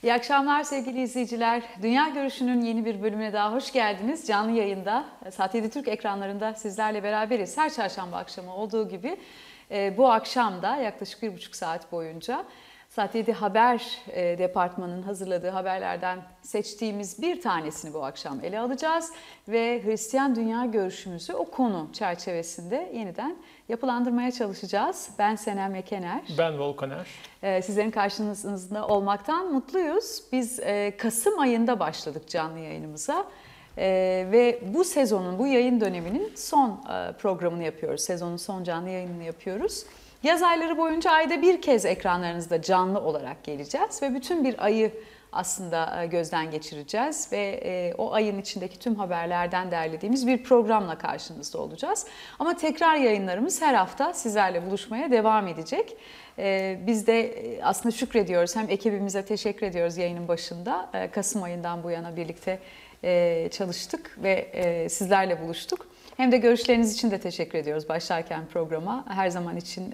İyi akşamlar sevgili izleyiciler. Dünya Görüşü'nün yeni bir bölümüne daha hoş geldiniz. Canlı yayında Saat 7 Türk ekranlarında sizlerle beraberiz. Her çarşamba akşamı olduğu gibi bu akşam da yaklaşık 1,5 saat boyunca Saat 7 Haber Departmanı'nın hazırladığı haberlerden seçtiğimiz bir tanesini bu akşam ele alacağız. Ve Hristiyan dünya görüşümüzü o konu çerçevesinde yeniden yapılandırmaya çalışacağız. Ben Senem Ekener. Ben Volkaner. Sizlerin karşınızda olmaktan mutluyuz. Biz Kasım ayında başladık canlı yayınımıza. Ve bu sezonun, bu yayın döneminin son programını yapıyoruz. Sezonun son canlı yayınını yapıyoruz. Yaz ayları boyunca ayda bir kez ekranlarınızda canlı olarak geleceğiz ve bütün bir ayı aslında gözden geçireceğiz ve o ayın içindeki tüm haberlerden derlediğimiz bir programla karşınızda olacağız. Ama tekrar yayınlarımız her hafta sizlerle buluşmaya devam edecek. Biz de aslında şükrediyoruz, hem ekibimize teşekkür ediyoruz yayının başında. Kasım ayından bu yana birlikte çalıştık ve sizlerle buluştuk. Hem de görüşleriniz için de teşekkür ediyoruz başlarken programa. Her zaman için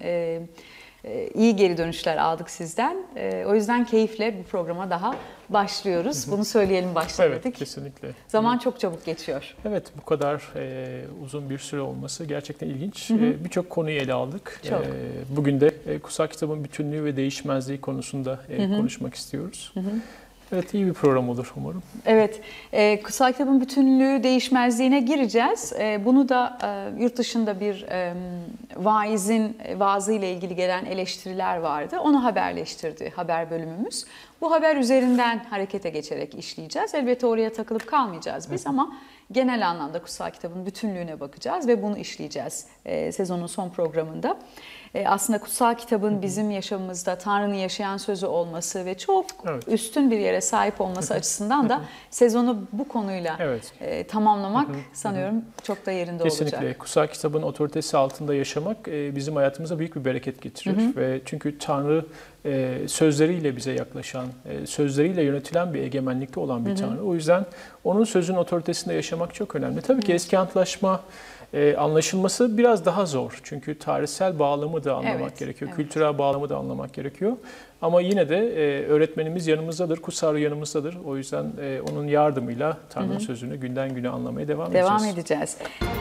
iyi geri dönüşler aldık sizden. O yüzden keyifle bir programa daha başlıyoruz. Bunu söyleyelim başta Evet, dedik. kesinlikle. Zaman çok çabuk geçiyor. Evet, bu kadar uzun bir süre olması gerçekten ilginç. Birçok konuyu ele aldık. Bugün de kutsal kitabın bütünlüğü ve değişmezliği konusunda konuşmak istiyoruz. Evet, iyi bir program olur umarım. Evet, kutsal kitabın bütünlüğü değişmezliğine gireceğiz. Bunu da yurt dışında bir vaizin vaazıyla ilgili gelen eleştiriler vardı. Onu haberleştirdi haber bölümümüz. Bu haber üzerinden harekete geçerek işleyeceğiz. Elbette oraya takılıp kalmayacağız biz ama genel anlamda kutsal kitabın bütünlüğüne bakacağız ve bunu işleyeceğiz sezonun son programında. Aslında kutsal kitabın bizim yaşamımızda Tanrı'nın yaşayan sözü olması ve çok üstün bir yere sahip olması açısından da sezonu bu konuyla tamamlamak sanıyorum çok da yerinde olacak. Kesinlikle. Kutsal kitabın otoritesi altında yaşamak bizim hayatımıza büyük bir bereket getirir. Ve çünkü Tanrı sözleriyle bize yaklaşan, sözleriyle yönetilen bir egemenlikte olan bir Tanrı. O yüzden onun sözün otoritesinde yaşamak çok önemli. Tabii ki eski antlaşma anlaşılması biraz daha zor. Çünkü tarihsel bağlamı da anlamak gerekiyor. Kültürel bağlamı da anlamak gerekiyor. Ama yine de öğretmenimiz yanımızdadır, kutsal yanımızdadır. O yüzden onun yardımıyla Tanrı'nın sözünü günden güne anlamaya devam edeceğiz.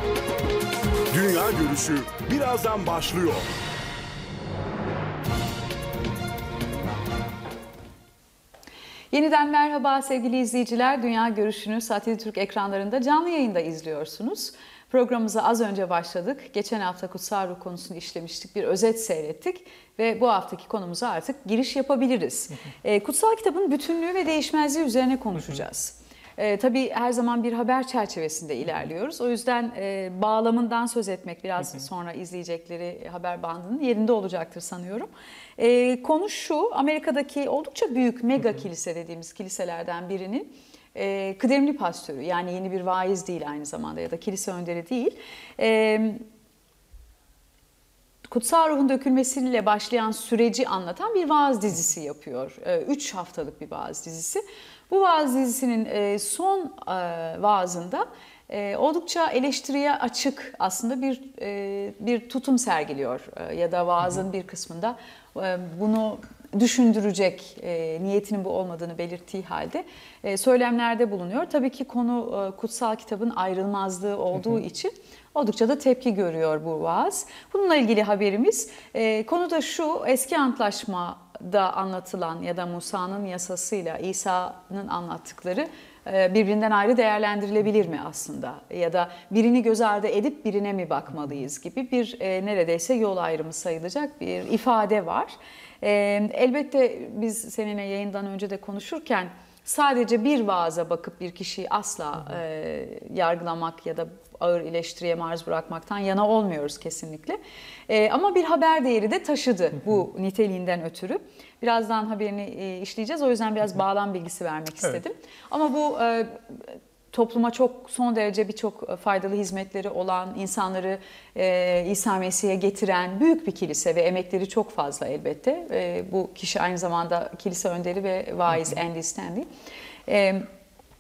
Dünya Görüşü birazdan başlıyor. Yeniden merhaba sevgili izleyiciler. Dünya Görüşü'nü Saat 7 Türk ekranlarında canlı yayında izliyorsunuz. Programımıza az önce başladık. Geçen hafta kutsal ruh konusunu işlemiştik. Bir özet seyrettik ve bu haftaki konumuza artık giriş yapabiliriz. Kutsal kitabın bütünlüğü ve değişmezliği üzerine konuşacağız. Tabii her zaman bir haber çerçevesinde ilerliyoruz. O yüzden bağlamından söz etmek biraz sonra izleyecekleri haber bandının yerinde olacaktır sanıyorum. Konu şu, Amerika'daki oldukça büyük mega kilise dediğimiz kiliselerden birinin kıdemli pastörü, yani yeni bir vaiz değil aynı zamanda ya da kilise önderi değil. Kutsal ruhun dökülmesiyle başlayan süreci anlatan bir vaaz dizisi yapıyor. 3 haftalık bir vaaz dizisi. Bu vaaz dizisinin son vaazında oldukça eleştiriye açık aslında bir tutum sergiliyor. Ya da vaazın bir kısmında bunu düşündürecek niyetinin bu olmadığını belirttiği halde söylemlerde bulunuyor. Tabii ki konu kutsal kitabın ayrılmazlığı olduğu için oldukça da tepki görüyor bu vaaz. Bununla ilgili haberimiz, konu da şu: eski antlaşmada anlatılan ya da Musa'nın yasasıyla İsa'nın anlattıkları birbirinden ayrı değerlendirilebilir mi aslında? Ya da birini göz ardı edip birine mi bakmalıyız gibi bir neredeyse yol ayrımı sayılacak bir ifade var. Elbette biz seninle yayından önce de konuşurken sadece bir vaaza bakıp bir kişiyi asla yargılamak ya da ağır eleştiriye maruz bırakmaktan yana olmuyoruz kesinlikle. Ama bir haber değeri de taşıdı bu niteliğinden ötürü. Birazdan haberini işleyeceğiz. O yüzden biraz bağlam bilgisi vermek istedim. Ama bu topluma çok son derece birçok faydalı hizmetleri olan, insanları İsa Mesih'e getiren büyük bir kilise ve emekleri çok fazla elbette. Bu kişi aynı zamanda kilise önderi ve vaiz Andy Stanley.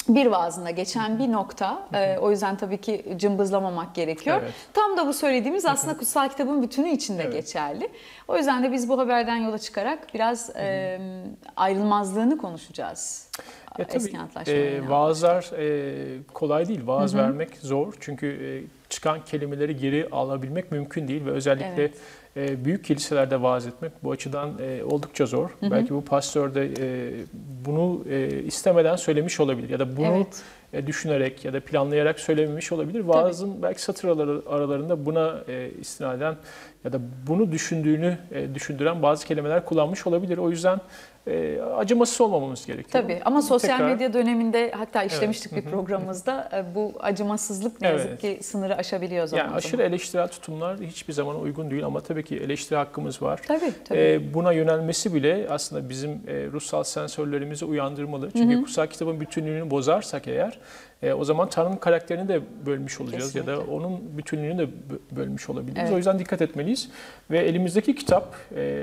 bir vaazında geçen bir nokta. O yüzden tabii ki cımbızlamamak gerekiyor. Evet. Tam da bu söylediğimiz aslında kutsal kitabın bütünü içinde geçerli. O yüzden de biz bu haberden yola çıkarak biraz ayrılmazlığını konuşacağız. Eski antlaşmanın. Vaazlar kolay değil. Vaaz vermek zor. Çünkü çıkan kelimeleri geri alabilmek mümkün değil ve özellikle büyük kiliselerde vaaz etmek bu açıdan oldukça zor. Belki bu pastör de bunu istemeden söylemiş olabilir ya da bunu düşünerek ya da planlayarak söylememiş olabilir. Vaazın belki satır aralarında buna istinaden ya da bunu düşündüren bazı kelimeler kullanmış olabilir. O yüzden acımasız olmamamız gerekiyor. Tabii ama sosyal medya döneminde hatta işlemiştik bir programımızda bu acımasızlık ne yazık ki sınırı aşabiliyor zaman. Yani aşırı eleştirel tutumlar hiçbir zaman uygun değil ama tabii ki eleştiri hakkımız var. Tabii. Buna yönelmesi bile aslında bizim ruhsal sensörlerimizi uyandırmalı. Çünkü kutsal kitabın bütünlüğünü bozarsak eğer o zaman Tanrı'nın karakterini de bölmüş olacağız. Kesinlikle. Ya da onun bütünlüğünü de bölmüş olabiliriz. O yüzden dikkat etmeliyiz. Ve elimizdeki kitap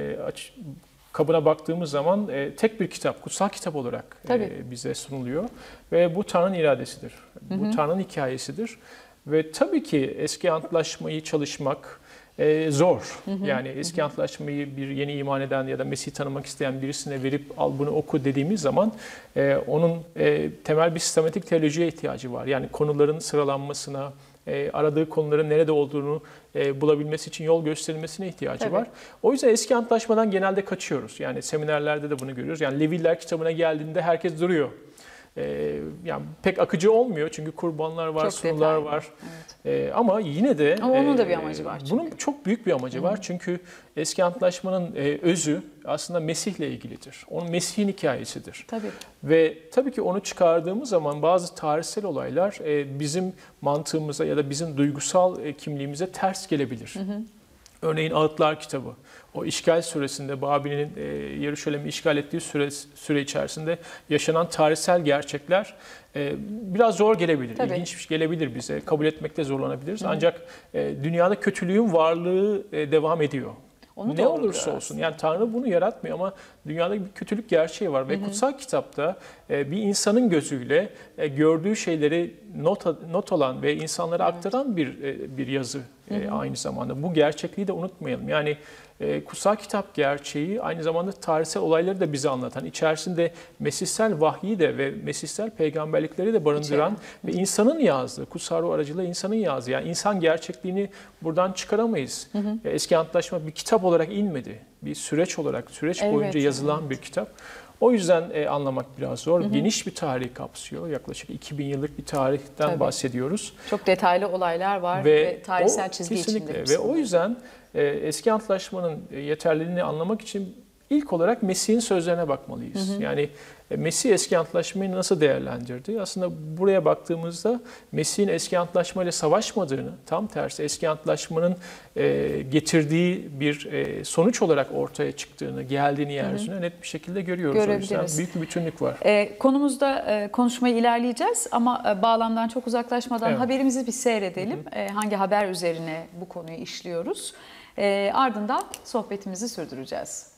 kabına baktığımız zaman tek bir kitap, kutsal kitap olarak bize sunuluyor. Ve bu Tanrı'nın iradesidir. Bu Tanrı'nın hikayesidir. Ve tabii ki eski antlaşmayı çalışmak zor. Yani eski antlaşmayı bir yeni iman eden ya da Mesih'i tanımak isteyen birisine verip al bunu oku dediğimiz zaman onun temel bir sistematik teolojiye ihtiyacı var. Yani konuların sıralanmasına, aradığı konuların nerede olduğunu bulabilmesi için yol gösterilmesine ihtiyacı var. O yüzden eski antlaşmadan genelde kaçıyoruz. Yani seminerlerde de bunu görüyoruz. Yani Leviller kitabına geldiğinde herkes duruyor. Yani pek akıcı olmuyor çünkü kurbanlar var, çok sunular detaylı. var. Ama yine de ama onun da bir amacı var. Bunun çok büyük bir amacı var. Çünkü eski antlaşmanın özü aslında Mesih'le ilgilidir. Onun Mesih'in hikayesidir. Tabii. Ve tabii ki onu çıkardığımız zaman bazı tarihsel olaylar bizim mantığımıza ya da bizim duygusal kimliğimize ters gelebilir. Örneğin Ağıtlar kitabı. O işgal süresinde Babil'in Yeruşalim'i işgal ettiği süre içerisinde yaşanan tarihsel gerçekler biraz zor gelebilir, ilginç gelebilir bize. Kabul etmekte zorlanabiliriz. Ancak dünyada kötülüğün varlığı devam ediyor. Ne olursa olsun. Yani Tanrı bunu yaratmıyor ama dünyada bir kötülük gerçeği var. Ve kutsal kitapta bir insanın gözüyle gördüğü şeyleri not alan ve insanlara aktaran bir yazı aynı zamanda. Bu gerçekliği de unutmayalım. Yani kutsal kitap gerçeği aynı zamanda tarihsel olayları da bize anlatan, içerisinde mesihsel vahyi de ve mesihsel peygamberlikleri de barındıran ve insanın yazdığı, kutsal ruh aracılığıyla insanın yazdığı. Yani insan gerçekliğini buradan çıkaramayız. Eski Antlaşma bir kitap olarak inmedi. Bir süreç olarak, süreç boyunca yazılan bir kitap. O yüzden anlamak biraz zor. Geniş bir tarih kapsıyor. Yaklaşık 2000 yıllık bir tarihten bahsediyoruz. Çok detaylı olaylar var ve tarihsel çizgi içinde. Ve o yüzden eski antlaşmanın yeterliliğini anlamak için ilk olarak Mesih'in sözlerine bakmalıyız. Yani Mesih eski antlaşmayı nasıl değerlendirdi? Aslında buraya baktığımızda Mesih'in eski antlaşmayla savaşmadığını, tam tersi eski antlaşmanın getirdiği bir sonuç olarak ortaya çıktığını, geldiğini yeryüzüne net bir şekilde görüyoruz. O yüzden büyük bir bütünlük var. Konumuzda konuşmayı ilerleyeceğiz ama bağlamdan çok uzaklaşmadan haberimizi bir seyredelim. Hangi haber üzerine bu konuyu işliyoruz? Ardından sohbetimizi sürdüreceğiz.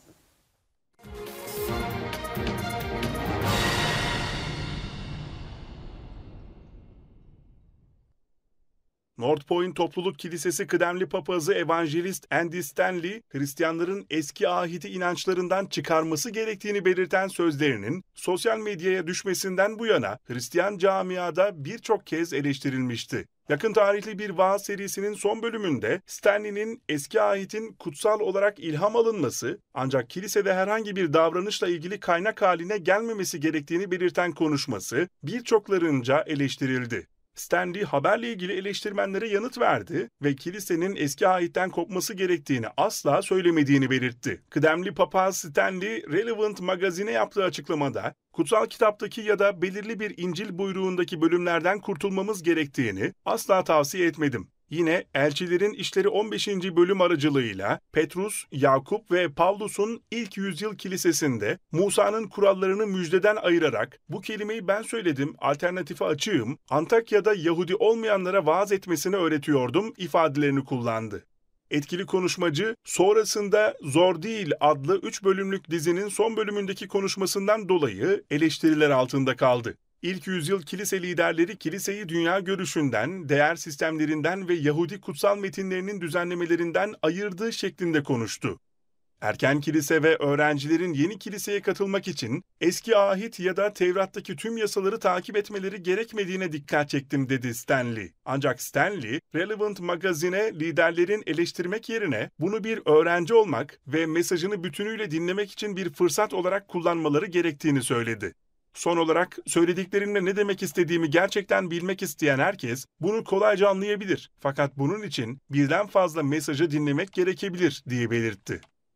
North Point Topluluk Kilisesi kıdemli papazı Evangelist Andy Stanley, Hristiyanların eski ahiti inançlarından çıkarması gerektiğini belirten sözlerinin sosyal medyaya düşmesinden bu yana Hristiyan camiada birçok kez eleştirilmişti. Yakın tarihli bir vaaz serisinin son bölümünde Stanley'nin eski ahitin kutsal olarak ilham alınması ancak kilisede herhangi bir davranışla ilgili kaynak haline gelmemesi gerektiğini belirten konuşması birçoklarınca eleştirildi. Stanley haberle ilgili eleştirmenlere yanıt verdi ve kilisenin eski ahitten kopması gerektiğini asla söylemediğini belirtti. Kıdemli papaz Stanley, Relevant magazine yaptığı açıklamada, kutsal kitaptaki ya da belirli bir İncil buyruğundaki bölümlerden kurtulmamız gerektiğini asla tavsiye etmedim. Yine Elçilerin İşleri 15. bölüm aracılığıyla Petrus, Yakup ve Pavlus'un ilk yüzyıl kilisesinde Musa'nın kurallarını müjdeden ayırarak bu kelimeyi ben söyledim, alternatifi açığım, Antakya'da Yahudi olmayanlara vaaz etmesini öğretiyordum ifadelerini kullandı. Etkili konuşmacı, sonrasında Zor Değil adlı 3 bölümlük dizinin son bölümündeki konuşmasından dolayı eleştiriler altında kaldı. İlk yüzyıl kilise liderleri kiliseyi dünya görüşünden, değer sistemlerinden ve Yahudi kutsal metinlerinin düzenlemelerinden ayırdığı şeklinde konuştu. Erken kilise ve öğrencilerin yeni kiliseye katılmak için eski ahit ya da Tevrat'taki tüm yasaları takip etmeleri gerekmediğine dikkat çektim dedi Stanley. Ancak Stanley, Relevant Magazine'e liderlerin eleştirmek yerine bunu bir öğrenci olmak ve mesajını bütünüyle dinlemek için bir fırsat olarak kullanmaları gerektiğini söyledi. Son olarak söylediklerimle ne demek istediğimi gerçekten bilmek isteyen herkes bunu kolayca anlayabilir. Fakat bunun için birden fazla mesajı dinlemek gerekebilir diye belirtti.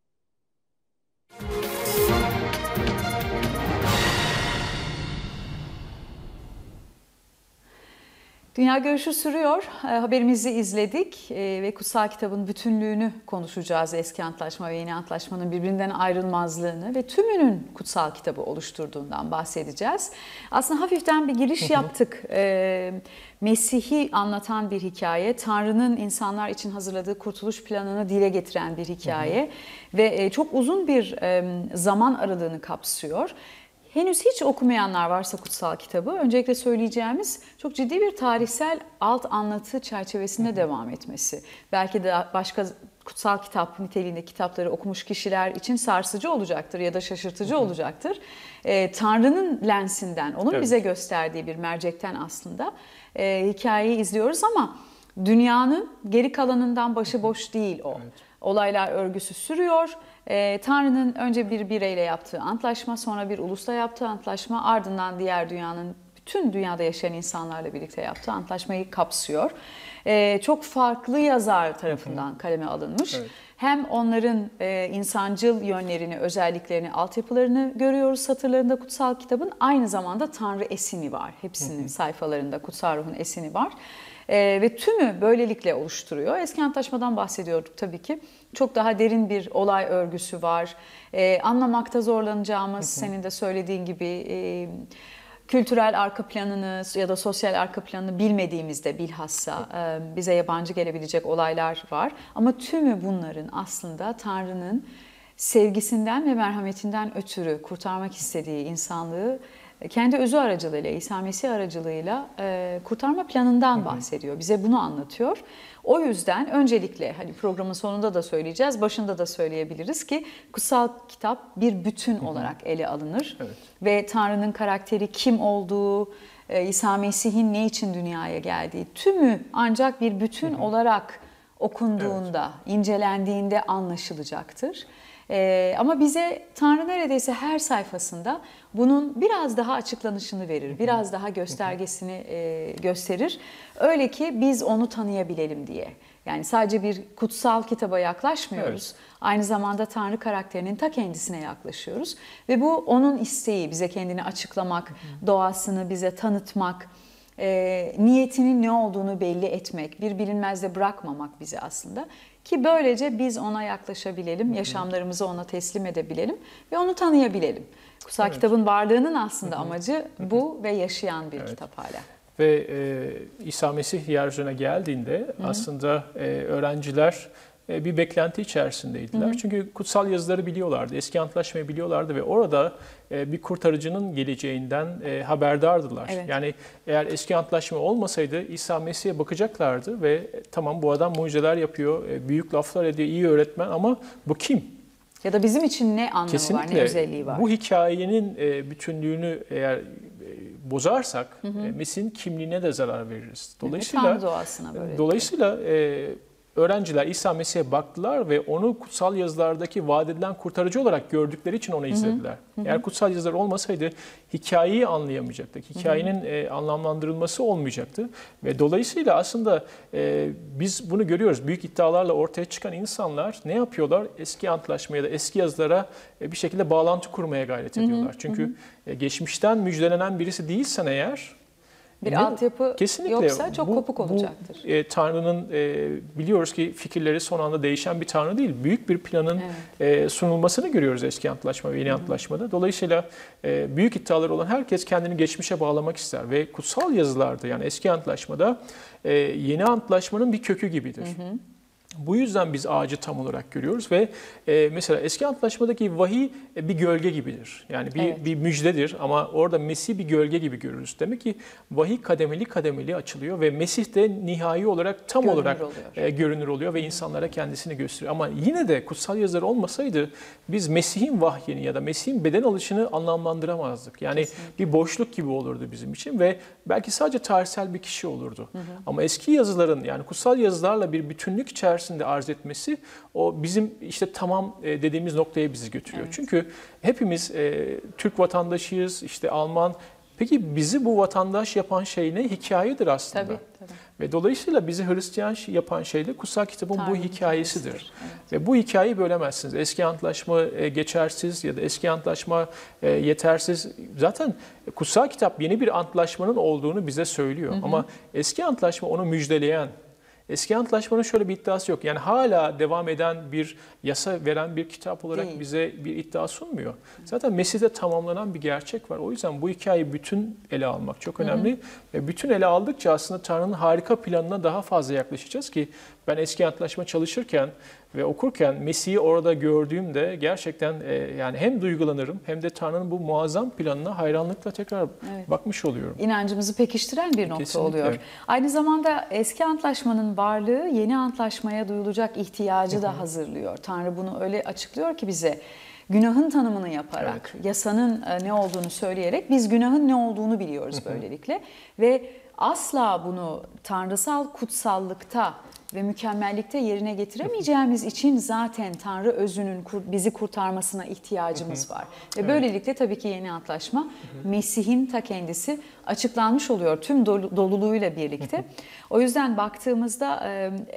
Dünya Görüşü sürüyor. Haberimizi izledik ve kutsal kitabın bütünlüğünü konuşacağız. Eski Antlaşma ve Yeni Antlaşmanın birbirinden ayrılmazlığını ve tümünün kutsal kitabı oluşturduğundan bahsedeceğiz. Aslında hafiften bir giriş yaptık. Mesih'i anlatan bir hikaye, Tanrı'nın insanlar için hazırladığı kurtuluş planını dile getiren bir hikaye ve çok uzun bir zaman aralığını kapsıyor. Henüz hiç okumayanlar varsa kutsal kitabı, öncelikle söyleyeceğimiz çok ciddi bir tarihsel alt anlatı çerçevesinde devam etmesi. Belki de başka kutsal kitap niteliğinde kitapları okumuş kişiler için sarsıcı olacaktır ya da şaşırtıcı olacaktır. Tanrı'nın lensinden, onun bize gösterdiği bir mercekten aslında hikayeyi izliyoruz ama dünyanın geri kalanından başıboş değil o. Evet. Olaylar örgüsü sürüyor. Tanrı'nın önce bir bireyle yaptığı antlaşma, sonra bir ulusla yaptığı antlaşma, ardından diğer dünyanın, bütün dünyada yaşayan insanlarla birlikte yaptığı antlaşmayı kapsıyor. Çok farklı yazar tarafından kaleme alınmış. Evet. Hem onların insancıl yönlerini, özelliklerini, altyapılarını görüyoruz satırlarında kutsal kitabın. Aynı zamanda Tanrı esini var. Hepsinin sayfalarında kutsal ruhun esini var. Ve tümü böylelikle oluşturuyor. Eski Antlaşmadan bahsediyorduk tabii ki. Çok daha derin bir olay örgüsü var. Anlamakta zorlanacağımız, senin de söylediğin gibi kültürel arka planını ya da sosyal arka planını bilmediğimizde bilhassa bize yabancı gelebilecek olaylar var. Ama tümü bunların aslında Tanrı'nın sevgisinden ve merhametinden ötürü kurtarmak istediği insanlığı kendi özü aracılığıyla, İsa Mesih aracılığıyla kurtarma planından bahsediyor. Bize bunu anlatıyor. O yüzden öncelikle hani programın sonunda da söyleyeceğiz, başında da söyleyebiliriz ki kutsal kitap bir bütün olarak ele alınır. Evet. Ve Tanrı'nın karakteri kim olduğu, İsa Mesih'in ne için dünyaya geldiği tümü ancak bir bütün olarak okunduğunda, incelendiğinde anlaşılacaktır. Ama bize Tanrı neredeyse her sayfasında bunun biraz daha açıklanışını verir, biraz daha göstergesini gösterir. Öyle ki biz onu tanıyabilelim diye. Yani sadece bir kutsal kitaba yaklaşmıyoruz. Evet. Aynı zamanda Tanrı karakterinin ta kendisine yaklaşıyoruz. Ve bu onun isteği, bize kendini açıklamak, doğasını bize tanıtmak, niyetinin ne olduğunu belli etmek, bir bilinmezde bırakmamak bizi aslında. Ki böylece biz ona yaklaşabilelim, yaşamlarımızı ona teslim edebilelim ve onu tanıyabilelim. Kutsal kitabın varlığının aslında amacı bu ve yaşayan bir kitap hala. Ve İsa Mesih yeryüzüne geldiğinde aslında öğrenciler bir beklenti içerisindeydiler. Çünkü kutsal yazıları biliyorlardı, eski antlaşmayı biliyorlardı ve orada bir kurtarıcının geleceğinden haberdardılar. Evet. Yani eğer eski antlaşma olmasaydı İsa Mesih'e bakacaklardı ve tamam bu adam mucizeler yapıyor, büyük laflar ediyor, iyi öğretmen ama bu kim? Ya da bizim için ne anlamı var, ne özelliği var? Bu hikayenin bütünlüğünü eğer bozarsak Mesih'in kimliğine de zarar veririz. Dolayısıyla öğrenciler İsa Mesih'e baktılar ve onu kutsal yazılardaki vaat edilen kurtarıcı olarak gördükleri için onu izlediler. Eğer kutsal yazılar olmasaydı hikayeyi anlayamayacaktık. Hikayenin anlamlandırılması olmayacaktı. Ve dolayısıyla aslında biz bunu görüyoruz. Büyük iddialarla ortaya çıkan insanlar ne yapıyorlar? Eski antlaşma ya da eski yazılara bir şekilde bağlantı kurmaya gayret ediyorlar. Çünkü geçmişten müjdelenen birisi değilsen eğer, bir altyapı yoksa çok kopuk olacaktır. Tanrı'nın biliyoruz ki fikirleri son anda değişen bir Tanrı değil. Büyük bir planın sunulmasını görüyoruz eski antlaşma ve yeni antlaşmada. Dolayısıyla büyük iddiaları olan herkes kendini geçmişe bağlamak ister. Ve kutsal yazılarda yani eski antlaşmada yeni antlaşmanın bir kökü gibidir. Bu yüzden biz ağacı tam olarak görüyoruz ve mesela eski antlaşmadaki vahiy bir gölge gibidir. Yani bir müjdedir ama orada Mesih bir gölge gibi görürüz. Demek ki vahiy kademeli kademeli açılıyor ve Mesih de nihai olarak tam olarak görünür oluyor ve insanlara kendisini gösteriyor. Ama yine de kutsal yazılar olmasaydı biz Mesih'in vahyini ya da Mesih'in beden alışını anlamlandıramazdık. Yani bir boşluk gibi olurdu bizim için ve belki sadece tarihsel bir kişi olurdu. Ama eski yazıların yani kutsal yazılarla bir bütünlük içerisinde arz etmesi o bizim işte tamam dediğimiz noktaya bizi götürüyor. Çünkü hepimiz Türk vatandaşıyız, işte Alman. Peki bizi bu vatandaş yapan şey ne? Hikayedir aslında. Tabii. Ve dolayısıyla bizi Hristiyan yapan şey de kutsal kitabın bu hikayesidir. Evet. Ve bu hikayeyi bölemezsiniz. Eski antlaşma geçersiz ya da eski antlaşma yetersiz. Zaten kutsal kitap yeni bir antlaşmanın olduğunu bize söylüyor. Ama eski antlaşma onu müjdeleyen, eski antlaşmanın şöyle bir iddiası yok. Yani hala devam eden bir yasa veren bir kitap olarak bize bir iddia sunmuyor. Zaten Mesih'te tamamlanan bir gerçek var. O yüzden bu hikayeyi bütün ele almak çok önemli. Ve bütün ele aldıkça aslında Tanrı'nın harika planına daha fazla yaklaşacağız ki ben eski antlaşma çalışırken ve okurken Mesih'i orada gördüğümde gerçekten yani hem duygulanırım hem de Tanrı'nın bu muazzam planına hayranlıkla tekrar bakmış oluyorum. İnancımızı pekiştiren bir nokta Kesinlikle. oluyor. Aynı zamanda eski antlaşmanın varlığı yeni antlaşmaya duyulacak ihtiyacı da hazırlıyor. Tanrı bunu öyle açıklıyor ki bize günahın tanımını yaparak, yasanın ne olduğunu söyleyerek biz günahın ne olduğunu biliyoruz böylelikle. Ve asla bunu tanrısal kutsallıkta ve mükemmellikte yerine getiremeyeceğimiz için zaten Tanrı özünün bizi kurtarmasına ihtiyacımız var. Ve böylelikle tabii ki yeni antlaşma Mesih'in ta kendisi açıklanmış oluyor tüm doluluğuyla birlikte. O yüzden baktığımızda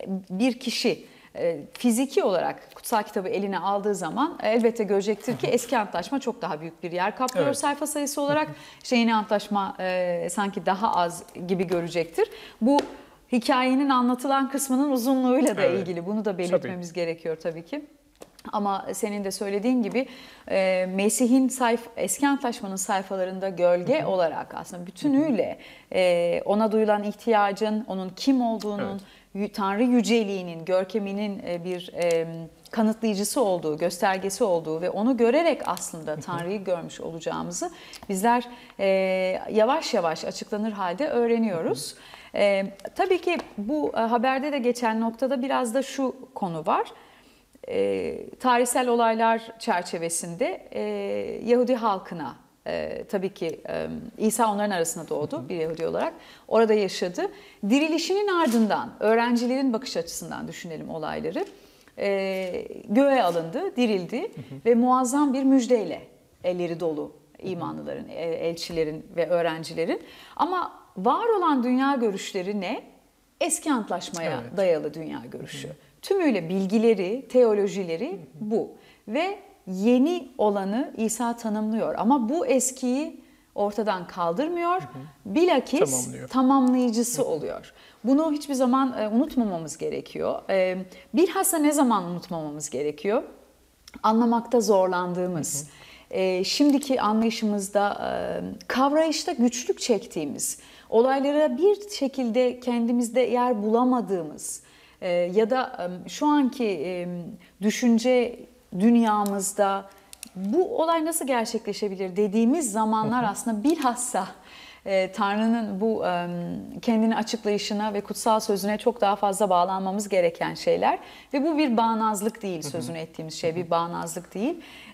bir kişi fiziki olarak kutsal kitabı eline aldığı zaman elbette görecektir ki eski antlaşma çok daha büyük bir yer kaplıyor sayfa sayısı olarak. İşte yeni antlaşma sanki daha az gibi görecektir. Bu hikayenin anlatılan kısmının uzunluğuyla da ilgili. Bunu da belirtmemiz gerekiyor tabii ki. Ama senin de söylediğin gibi Mesih'in eski antlaşmanın sayfalarında gölge olarak aslında bütünüyle ona duyulan ihtiyacın, onun kim olduğunun, Tanrı yüceliğinin, görkeminin bir kanıtlayıcısı olduğu, göstergesi olduğu ve onu görerek aslında Tanrı'yı görmüş olacağımızı bizler yavaş yavaş açıklanır halde öğreniyoruz. Tabii ki bu haberde de geçen noktada biraz da şu konu var. Tarihsel olaylar çerçevesinde Yahudi halkına tabii ki İsa onların arasında doğdu bir Yahudi olarak. Orada yaşadı. Dirilişinin ardından öğrencilerin bakış açısından düşünelim olayları. Göğe alındı, dirildi ve muazzam bir müjdeyle elleri dolu imanlıların, elçilerin ve öğrencilerin. Ama var olan dünya görüşleri ne? Eski antlaşmaya dayalı dünya görüşü. Tümüyle bilgileri, teolojileri bu. Ve yeni olanı İsa tanımlıyor. Ama bu eskiyi ortadan kaldırmıyor. Bilakis tamamlayıcısı oluyor. Bunu hiçbir zaman unutmamamız gerekiyor. Bilhassa ne zaman unutmamamız gerekiyor? Anlamakta zorlandığımız, şimdiki anlayışımızda, kavrayışta güçlük çektiğimiz, olaylara bir şekilde kendimizde yer bulamadığımız ya da şu anki düşünce dünyamızda bu olay nasıl gerçekleşebilir dediğimiz zamanlar aslında bilhassa Tanrı'nın bu kendini açıklayışına ve kutsal sözüne çok daha fazla bağlanmamız gereken şeyler. Ve bu bir bağnazlık değil, sözünü ettiğimiz şey bir bağnazlık değil.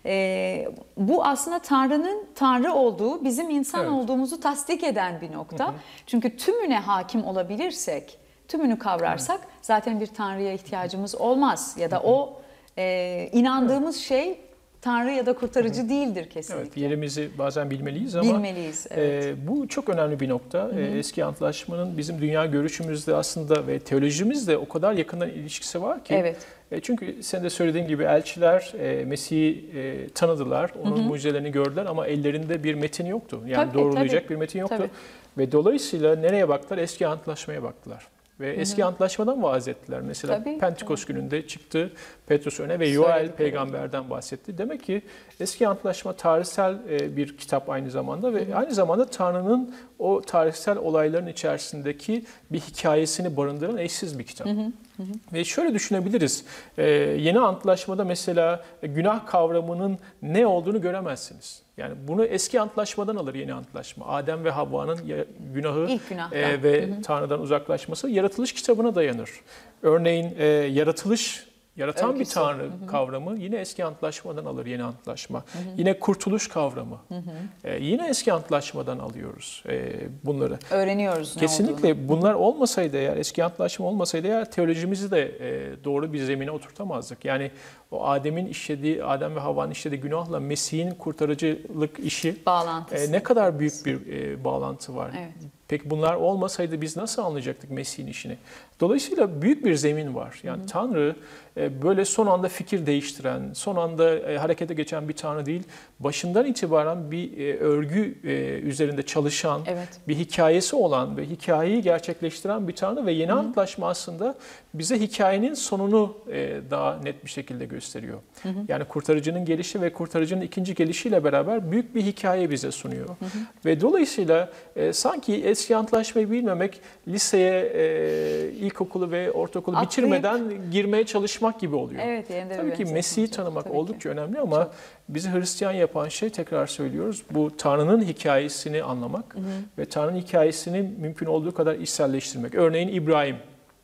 Bu aslında Tanrı'nın Tanrı olduğu, bizim insan olduğumuzu tasdik eden bir nokta. Çünkü tümüne hakim olabilirsek, tümünü kavrarsak zaten bir Tanrı'ya ihtiyacımız olmaz. Ya da o inandığımız şey Tanrı ya da kurtarıcı değildir kesinlikle. Evet, yerimizi bazen bilmeliyiz ama bu çok önemli bir nokta. Eski antlaşmanın bizim dünya görüşümüzde aslında ve teolojimizde o kadar yakından ilişkisi var ki. Çünkü sen de söylediğin gibi elçiler Mesih'i tanıdılar, onun mucizelerini gördüler ama ellerinde bir metin yoktu. Yani doğrulayacak bir metin yoktu. Ve dolayısıyla nereye baktılar? Eski antlaşmaya baktılar. Ve eski antlaşmadan vaaz ettiler. Mesela Pentekost gününde çıktı Petrus öne ve Yoel peygamberden bahsetti. Demek ki eski antlaşma tarihsel bir kitap aynı zamanda ve aynı zamanda Tanrı'nın o tarihsel olayların içerisindeki bir hikayesini barındıran eşsiz bir kitap. Ve şöyle düşünebiliriz. Yeni antlaşmada mesela günah kavramının ne olduğunu göremezsiniz. Yani bunu eski antlaşmadan alır yeni antlaşma. Adem ve Havva'nın günahı ve Tanrı'dan uzaklaşması yaratılış kitabına dayanır. Örneğin yaratan öyküsü, bir Tanrı kavramı yine eski antlaşmadan alır yeni antlaşma. Yine kurtuluş kavramı yine eski antlaşmadan alıyoruz bunları. Öğreniyoruz ne kesinlikle olduğunu. Bunlar olmasaydı eğer, eski antlaşma olmasaydı eğer teolojimizi de doğru bir zemine oturtamazdık. Yani o Adem ve Havva'nın işlediği günahla Mesih'in kurtarıcılık işi ne kadar büyük bir bağlantı var. Evet. Peki bunlar olmasaydı biz nasıl anlayacaktık Mesih'in işini? Dolayısıyla büyük bir zemin var. Yani Tanrı böyle son anda fikir değiştiren, son anda harekete geçen bir Tanrı değil. Başından itibaren bir örgü üzerinde çalışan, bir hikayesi olan ve hikayeyi gerçekleştiren bir Tanrı ve yeni antlaşma aslında bize hikayenin sonunu daha net bir şekilde gösteriyor. Yani kurtarıcının gelişi ve kurtarıcının ikinci gelişiyle beraber büyük bir hikaye bize sunuyor. Ve dolayısıyla sanki eski antlaşmayı bilmemek liseye, ilkokulu ve ortaokulu bitirmeden girmeye çalışmak gibi oluyor. Evet, tabii ki Mesih'i tanımak oldukça önemli ama bizi Hristiyan yapan şey, tekrar söylüyoruz, bu Tanrı'nın hikayesini anlamak ve Tanrı'nın hikayesini mümkün olduğu kadar içselleştirmek. Örneğin İbrahim.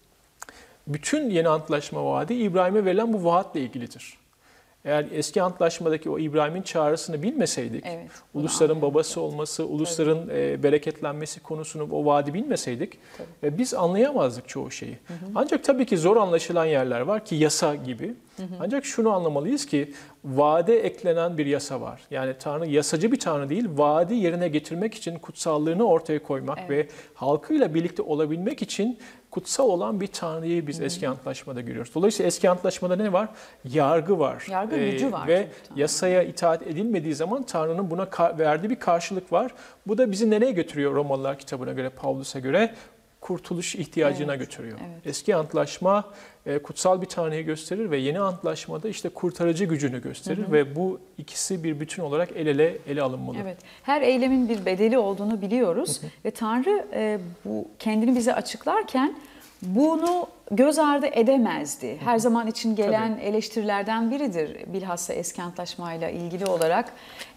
Bütün yeni antlaşma vaadi İbrahim'e verilen bu vaatle ilgilidir. Eğer eski antlaşmadaki o İbrahim'in çağrısını bilmeseydik, ulusların babası olması, ulusların bereketlenmesi konusunu, o vaadi bilmeseydik biz anlayamazdık çoğu şeyi. Ancak tabii ki zor anlaşılan yerler var ki yasa gibi. Ancak şunu anlamalıyız ki vaade eklenen bir yasa var. Yani Tanrı yasacı bir Tanrı değil, vaadi yerine getirmek için kutsallığını ortaya koymak ve halkıyla birlikte olabilmek için kutsal olan bir Tanrı'yı biz eski antlaşmada görüyoruz. Dolayısıyla eski antlaşmada ne var? Yargı var. Yargı gücü var. Ve yasaya itaat edilmediği zaman Tanrı'nın buna verdiği bir karşılık var. Bu da bizi nereye götürüyor Romalılar kitabına göre, Pavlus'a göre? Kurtuluş ihtiyacına götürüyor. Eski antlaşma kutsal bir Tanrı'yı gösterir ve yeni antlaşmada işte kurtarıcı gücünü gösterir ve bu ikisi bir bütün olarak ele alınmalı. Evet. Her eylemin bir bedeli olduğunu biliyoruz ve Tanrı bu kendini bize açıklarken bunu göz ardı edemezdi. Her zaman için gelen eleştirilerden biridir. Bilhassa eski antlaşmayla ilgili olarak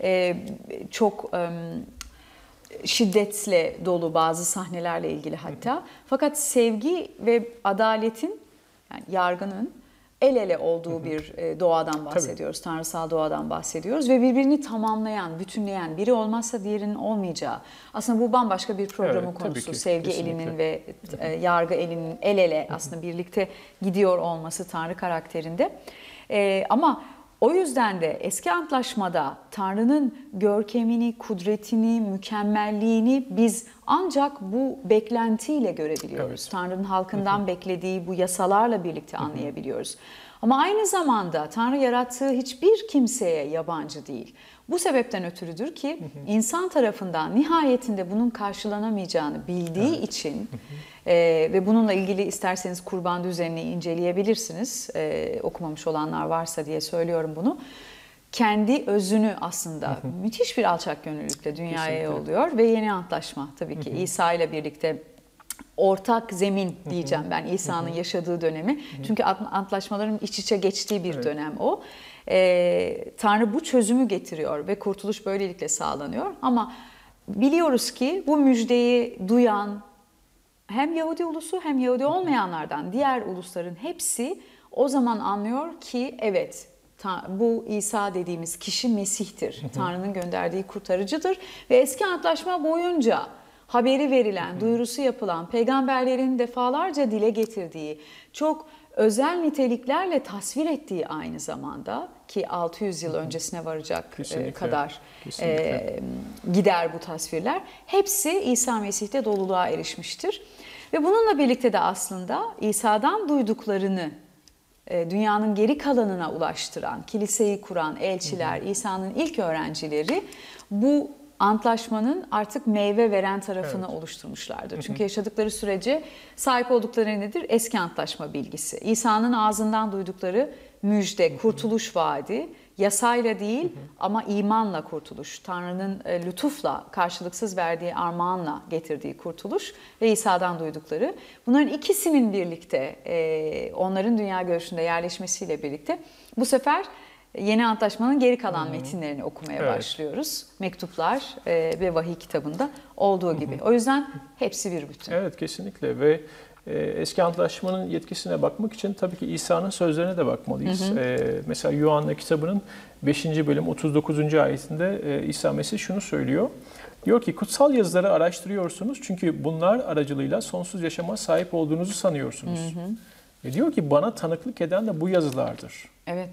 çok şiddetle dolu bazı sahnelerle ilgili hatta. Fakat sevgi ve adaletin, yani yargının el ele olduğu bir doğadan bahsediyoruz. Tanrısal doğadan bahsediyoruz ve birbirini tamamlayan, bütünleyen, biri olmazsa diğerinin olmayacağı. Aslında bu bambaşka bir programın konusu. Sevgi elinin ve yargı elinin el ele aslında birlikte gidiyor olması Tanrı karakterinde. Ama o yüzden de eski antlaşmada Tanrı'nın görkemini, kudretini, mükemmelliğini biz ancak bu beklentiyle görebiliyoruz. Tanrı'nın halkından beklediği bu yasalarla birlikte anlayabiliyoruz. Ama aynı zamanda Tanrı yarattığı hiçbir kimseye yabancı değil. Bu sebepten ötürüdür ki insan tarafından nihayetinde bunun karşılanamayacağını bildiği için ve bununla ilgili isterseniz kurban düzenini inceleyebilirsiniz. Okumamış olanlar varsa diye söylüyorum bunu. Kendi özünü aslında müthiş bir alçak gönüllülükle dünyaya yolluyor ve yeni antlaşma tabii ki İsa ile birlikte ortak zemin diyeceğim ben İsa'nın yaşadığı dönemi. Çünkü antlaşmaların iç içe geçtiği bir dönem o. Tanrı bu çözümü getiriyor ve kurtuluş böylelikle sağlanıyor. Ama biliyoruz ki bu müjdeyi duyan hem Yahudi ulusu hem Yahudi olmayanlardan diğer ulusların hepsi o zaman anlıyor ki evet, bu İsa dediğimiz kişi Mesih'tir. Tanrı'nın gönderdiği kurtarıcıdır ve eski antlaşma boyunca haberi verilen, duyurusu yapılan, peygamberlerin defalarca dile getirdiği, çok özel niteliklerle tasvir ettiği aynı zamanda ki 600 yıl öncesine varacak kadar gider bu tasvirler. Hepsi İsa Mesih'te doluluğa erişmiştir. Ve bununla birlikte de aslında İsa'dan duyduklarını dünyanın geri kalanına ulaştıran, kiliseyi kuran elçiler, İsa'nın ilk öğrencileri bu antlaşmanın artık meyve veren tarafını oluşturmuşlardır. Çünkü yaşadıkları sürece sahip oldukları nedir? Eski antlaşma bilgisi. İsa'nın ağzından duydukları müjde, kurtuluş vaadi, Yasayla değil ama imanla kurtuluş. Tanrı'nın lütufla, karşılıksız verdiği armağanla getirdiği kurtuluş ve İsa'dan duydukları. Bunların ikisinin birlikte onların dünya görüşünde yerleşmesiyle birlikte bu sefer Yeni Antlaşmanın geri kalan metinlerini okumaya başlıyoruz. Mektuplar ve vahiy kitabında olduğu gibi. O yüzden hepsi bir bütün. Evet, kesinlikle ve Eski Antlaşmanın yetkisine bakmak için tabii ki İsa'nın sözlerine de bakmalıyız. Mesela Yuhanna kitabının 5. bölüm 39. ayetinde İsa Mesih şunu söylüyor. Diyor ki kutsal yazıları araştırıyorsunuz çünkü bunlar aracılığıyla sonsuz yaşama sahip olduğunuzu sanıyorsunuz. Diyor ki bana tanıklık eden de bu yazılardır. Evet.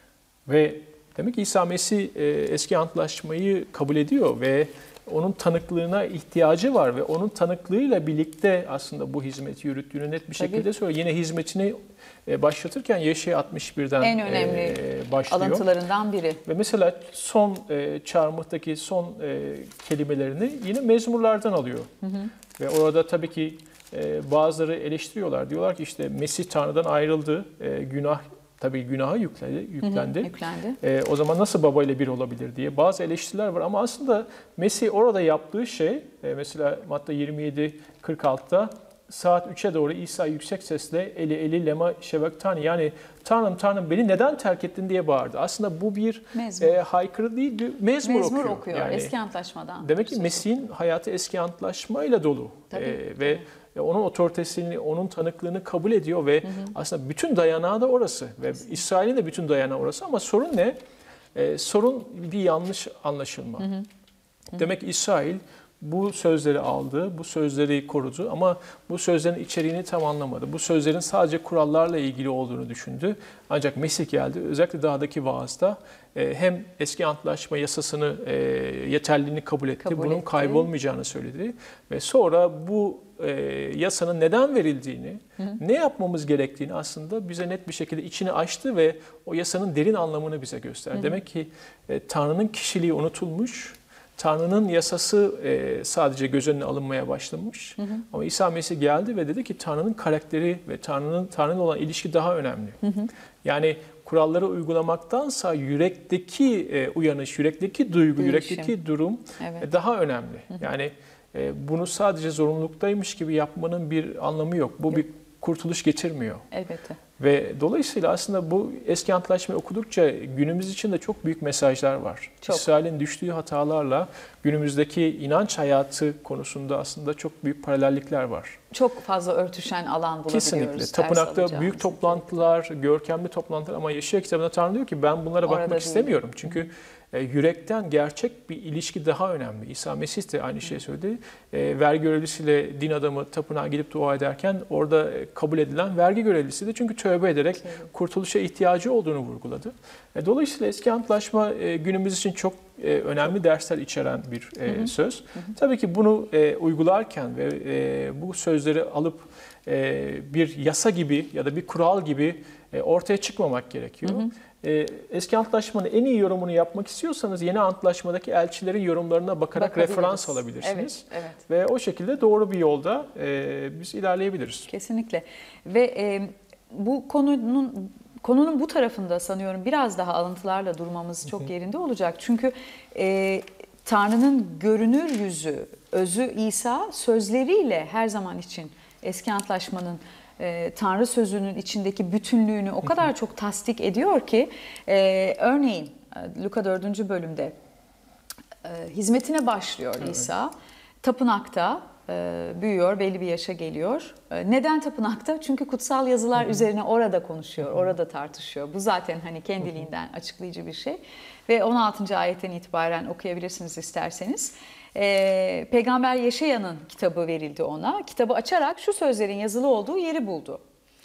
Ve demek ki İsa Mesih Eski Antlaşmayı kabul ediyor ve onun tanıklığına ihtiyacı var ve onun tanıklığıyla birlikte aslında bu hizmeti yürüttüğünü net bir şekilde söylüyor. Yine hizmetini başlatırken Yeşaya 61'den en önemli başlıyor. Alıntılarından biri. Ve mesela son çarmıhtaki son kelimelerini yine mezmurlardan alıyor. Ve orada tabii ki bazıları eleştiriyorlar. Diyorlar ki işte Mesih Tanrı'dan ayrıldı, tabii günaha yüklendi. O zaman nasıl babayla bir olabilir diye bazı eleştiriler var. Ama aslında Mesih orada yaptığı şey, mesela Matta 27:46'da saat 3'e doğru İsa yüksek sesle Eli lema şebektani, yani Tanrım Tanrım beni neden terk ettin diye bağırdı. Aslında bu bir haykırı değil, bir mezmur okuyor. Yani, Eski Antlaşmadan. Demek ki Mesih'in hayatı Eski Antlaşmayla dolu. Ve onun otoritesini, onun tanıklığını kabul ediyor ve aslında bütün dayanağı da orası. Ve İsrail'in de bütün dayanağı orası. Ama sorun ne? Sorun bir yanlış anlaşılma. Demek ki İsrail bu sözleri aldı, bu sözleri korudu ama bu sözlerin içeriğini tam anlamadı. Bu sözlerin sadece kurallarla ilgili olduğunu düşündü. Ancak Mesih geldi, özellikle dağdaki vaazda hem eski antlaşma yasasını yeterliliğini kabul etti, bunun kaybolmayacağını söyledi ve sonra bu yasanın neden verildiğini, ne yapmamız gerektiğini aslında bize net bir şekilde içini açtı ve o yasanın derin anlamını bize gösterdi. Demek ki Tanrı'nın kişiliği unutulmuş, Tanrı'nın yasası sadece göz önüne alınmaya başlamış. Ama İsa Mesih geldi ve dedi ki Tanrı'nın karakteri ve Tanrı'nın olan ilişki daha önemli. Yani kuralları uygulamaktansa yürekteki uyanış, yürekteki duygu, yürekteki durum daha önemli. Yani bunu sadece zorunluluktaymış gibi yapmanın bir anlamı yok. Bu bir kurtuluş getirmiyor. Elbette. Ve dolayısıyla aslında bu eski antlaşmayı okudukça günümüz için de çok büyük mesajlar var. İsrail'in düştüğü hatalarla günümüzdeki inanç hayatı konusunda aslında çok büyük paralellikler var. Çok fazla örtüşen alan bulabiliyoruz. Kesinlikle. Tapınakta büyük toplantılar, görkemli toplantılar ama Yeşaya kitabında Tanrı diyor ki ben bunlara bakmak istemiyorum. Çünkü yürekten gerçek bir ilişki daha önemli. İsa Mesih de aynı şeyi söyledi. Vergi görevlisiyle din adamı tapınağa gidip dua ederken orada kabul edilen vergi görevlisi de çünkü tövbe ederek kurtuluşa ihtiyacı olduğunu vurguladı. Dolayısıyla eski antlaşma günümüz için çok önemli dersler içeren bir söz. Tabii ki bunu uygularken ve bu sözleri alıp bir yasa gibi ya da bir kural gibi ortaya çıkmamak gerekiyor. Eski Antlaşmanın en iyi yorumunu yapmak istiyorsanız Yeni Antlaşmadaki elçilerin yorumlarına bakarak referans alabilirsiniz. Ve o şekilde doğru bir yolda biz ilerleyebiliriz. Kesinlikle. Ve bu konunun bu tarafında sanıyorum biraz daha alıntılarla durmamız çok yerinde olacak. Çünkü Tanrı'nın görünür yüzü, özü İsa sözleriyle her zaman için Eski Antlaşmanın Tanrı sözünün içindeki bütünlüğünü o kadar çok tasdik ediyor ki örneğin Luka 4. bölümde hizmetine başlıyor İsa. Tapınakta büyüyor, belli bir yaşa geliyor. Neden tapınakta? Çünkü kutsal yazılar üzerine orada konuşuyor, orada tartışıyor. Bu zaten hani kendiliğinden açıklayıcı bir şey. Ve 16. ayetten itibaren okuyabilirsiniz isterseniz. Peygamber Yeşaya'nın kitabı verildi ona. Kitabı açarak şu sözlerin yazılı olduğu yeri buldu.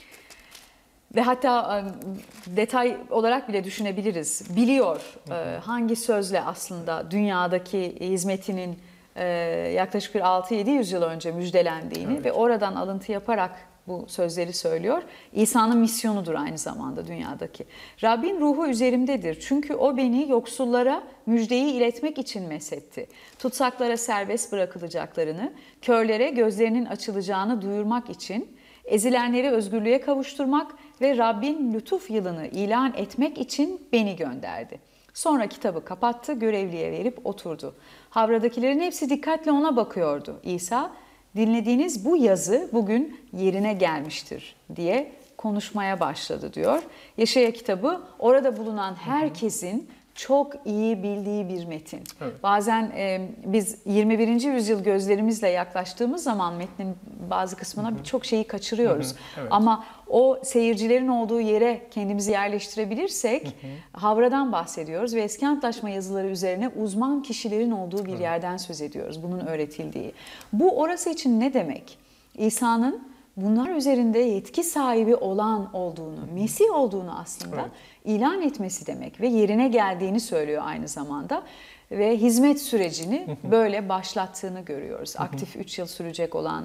Ve hatta detay olarak bile düşünebiliriz. Biliyor hangi sözle aslında dünyadaki hizmetinin yaklaşık bir 6-700 yıl önce müjdelendiğini ve oradan alıntı yaparak bu sözleri söylüyor. İsa'nın misyonudur aynı zamanda dünyadaki. Rabbin ruhu üzerimdedir. Çünkü o beni yoksullara müjdeyi iletmek için mesetti. Tutsaklara serbest bırakılacaklarını, körlere gözlerinin açılacağını duyurmak için, ezilenleri özgürlüğe kavuşturmak ve Rabbin lütuf yılını ilan etmek için beni gönderdi. Sonra kitabı kapattı, görevliye verip oturdu. Havradakilerin hepsi dikkatle ona bakıyordu. İsa, dinlediğiniz bu yazı bugün yerine gelmiştir diye konuşmaya başladı diyor. Yeşaya kitabı orada bulunan herkesin çok iyi bildiği bir metin. Evet. Bazen biz 21. yüzyıl gözlerimizle yaklaştığımız zaman metnin bazı kısmına birçok şeyi kaçırıyoruz. Evet. Ama o seyircilerin olduğu yere kendimizi yerleştirebilirsek Havra'dan bahsediyoruz ve eski antlaşma yazıları üzerine uzman kişilerin olduğu bir yerden söz ediyoruz. Bunun öğretildiği. Bu orası için ne demek? İsa'nın bunlar üzerinde yetki sahibi olan olduğunu, Mesih olduğunu aslında ilan etmesi demek ve yerine geldiğini söylüyor aynı zamanda. Ve hizmet sürecini böyle başlattığını görüyoruz. Aktif 3 yıl sürecek olan,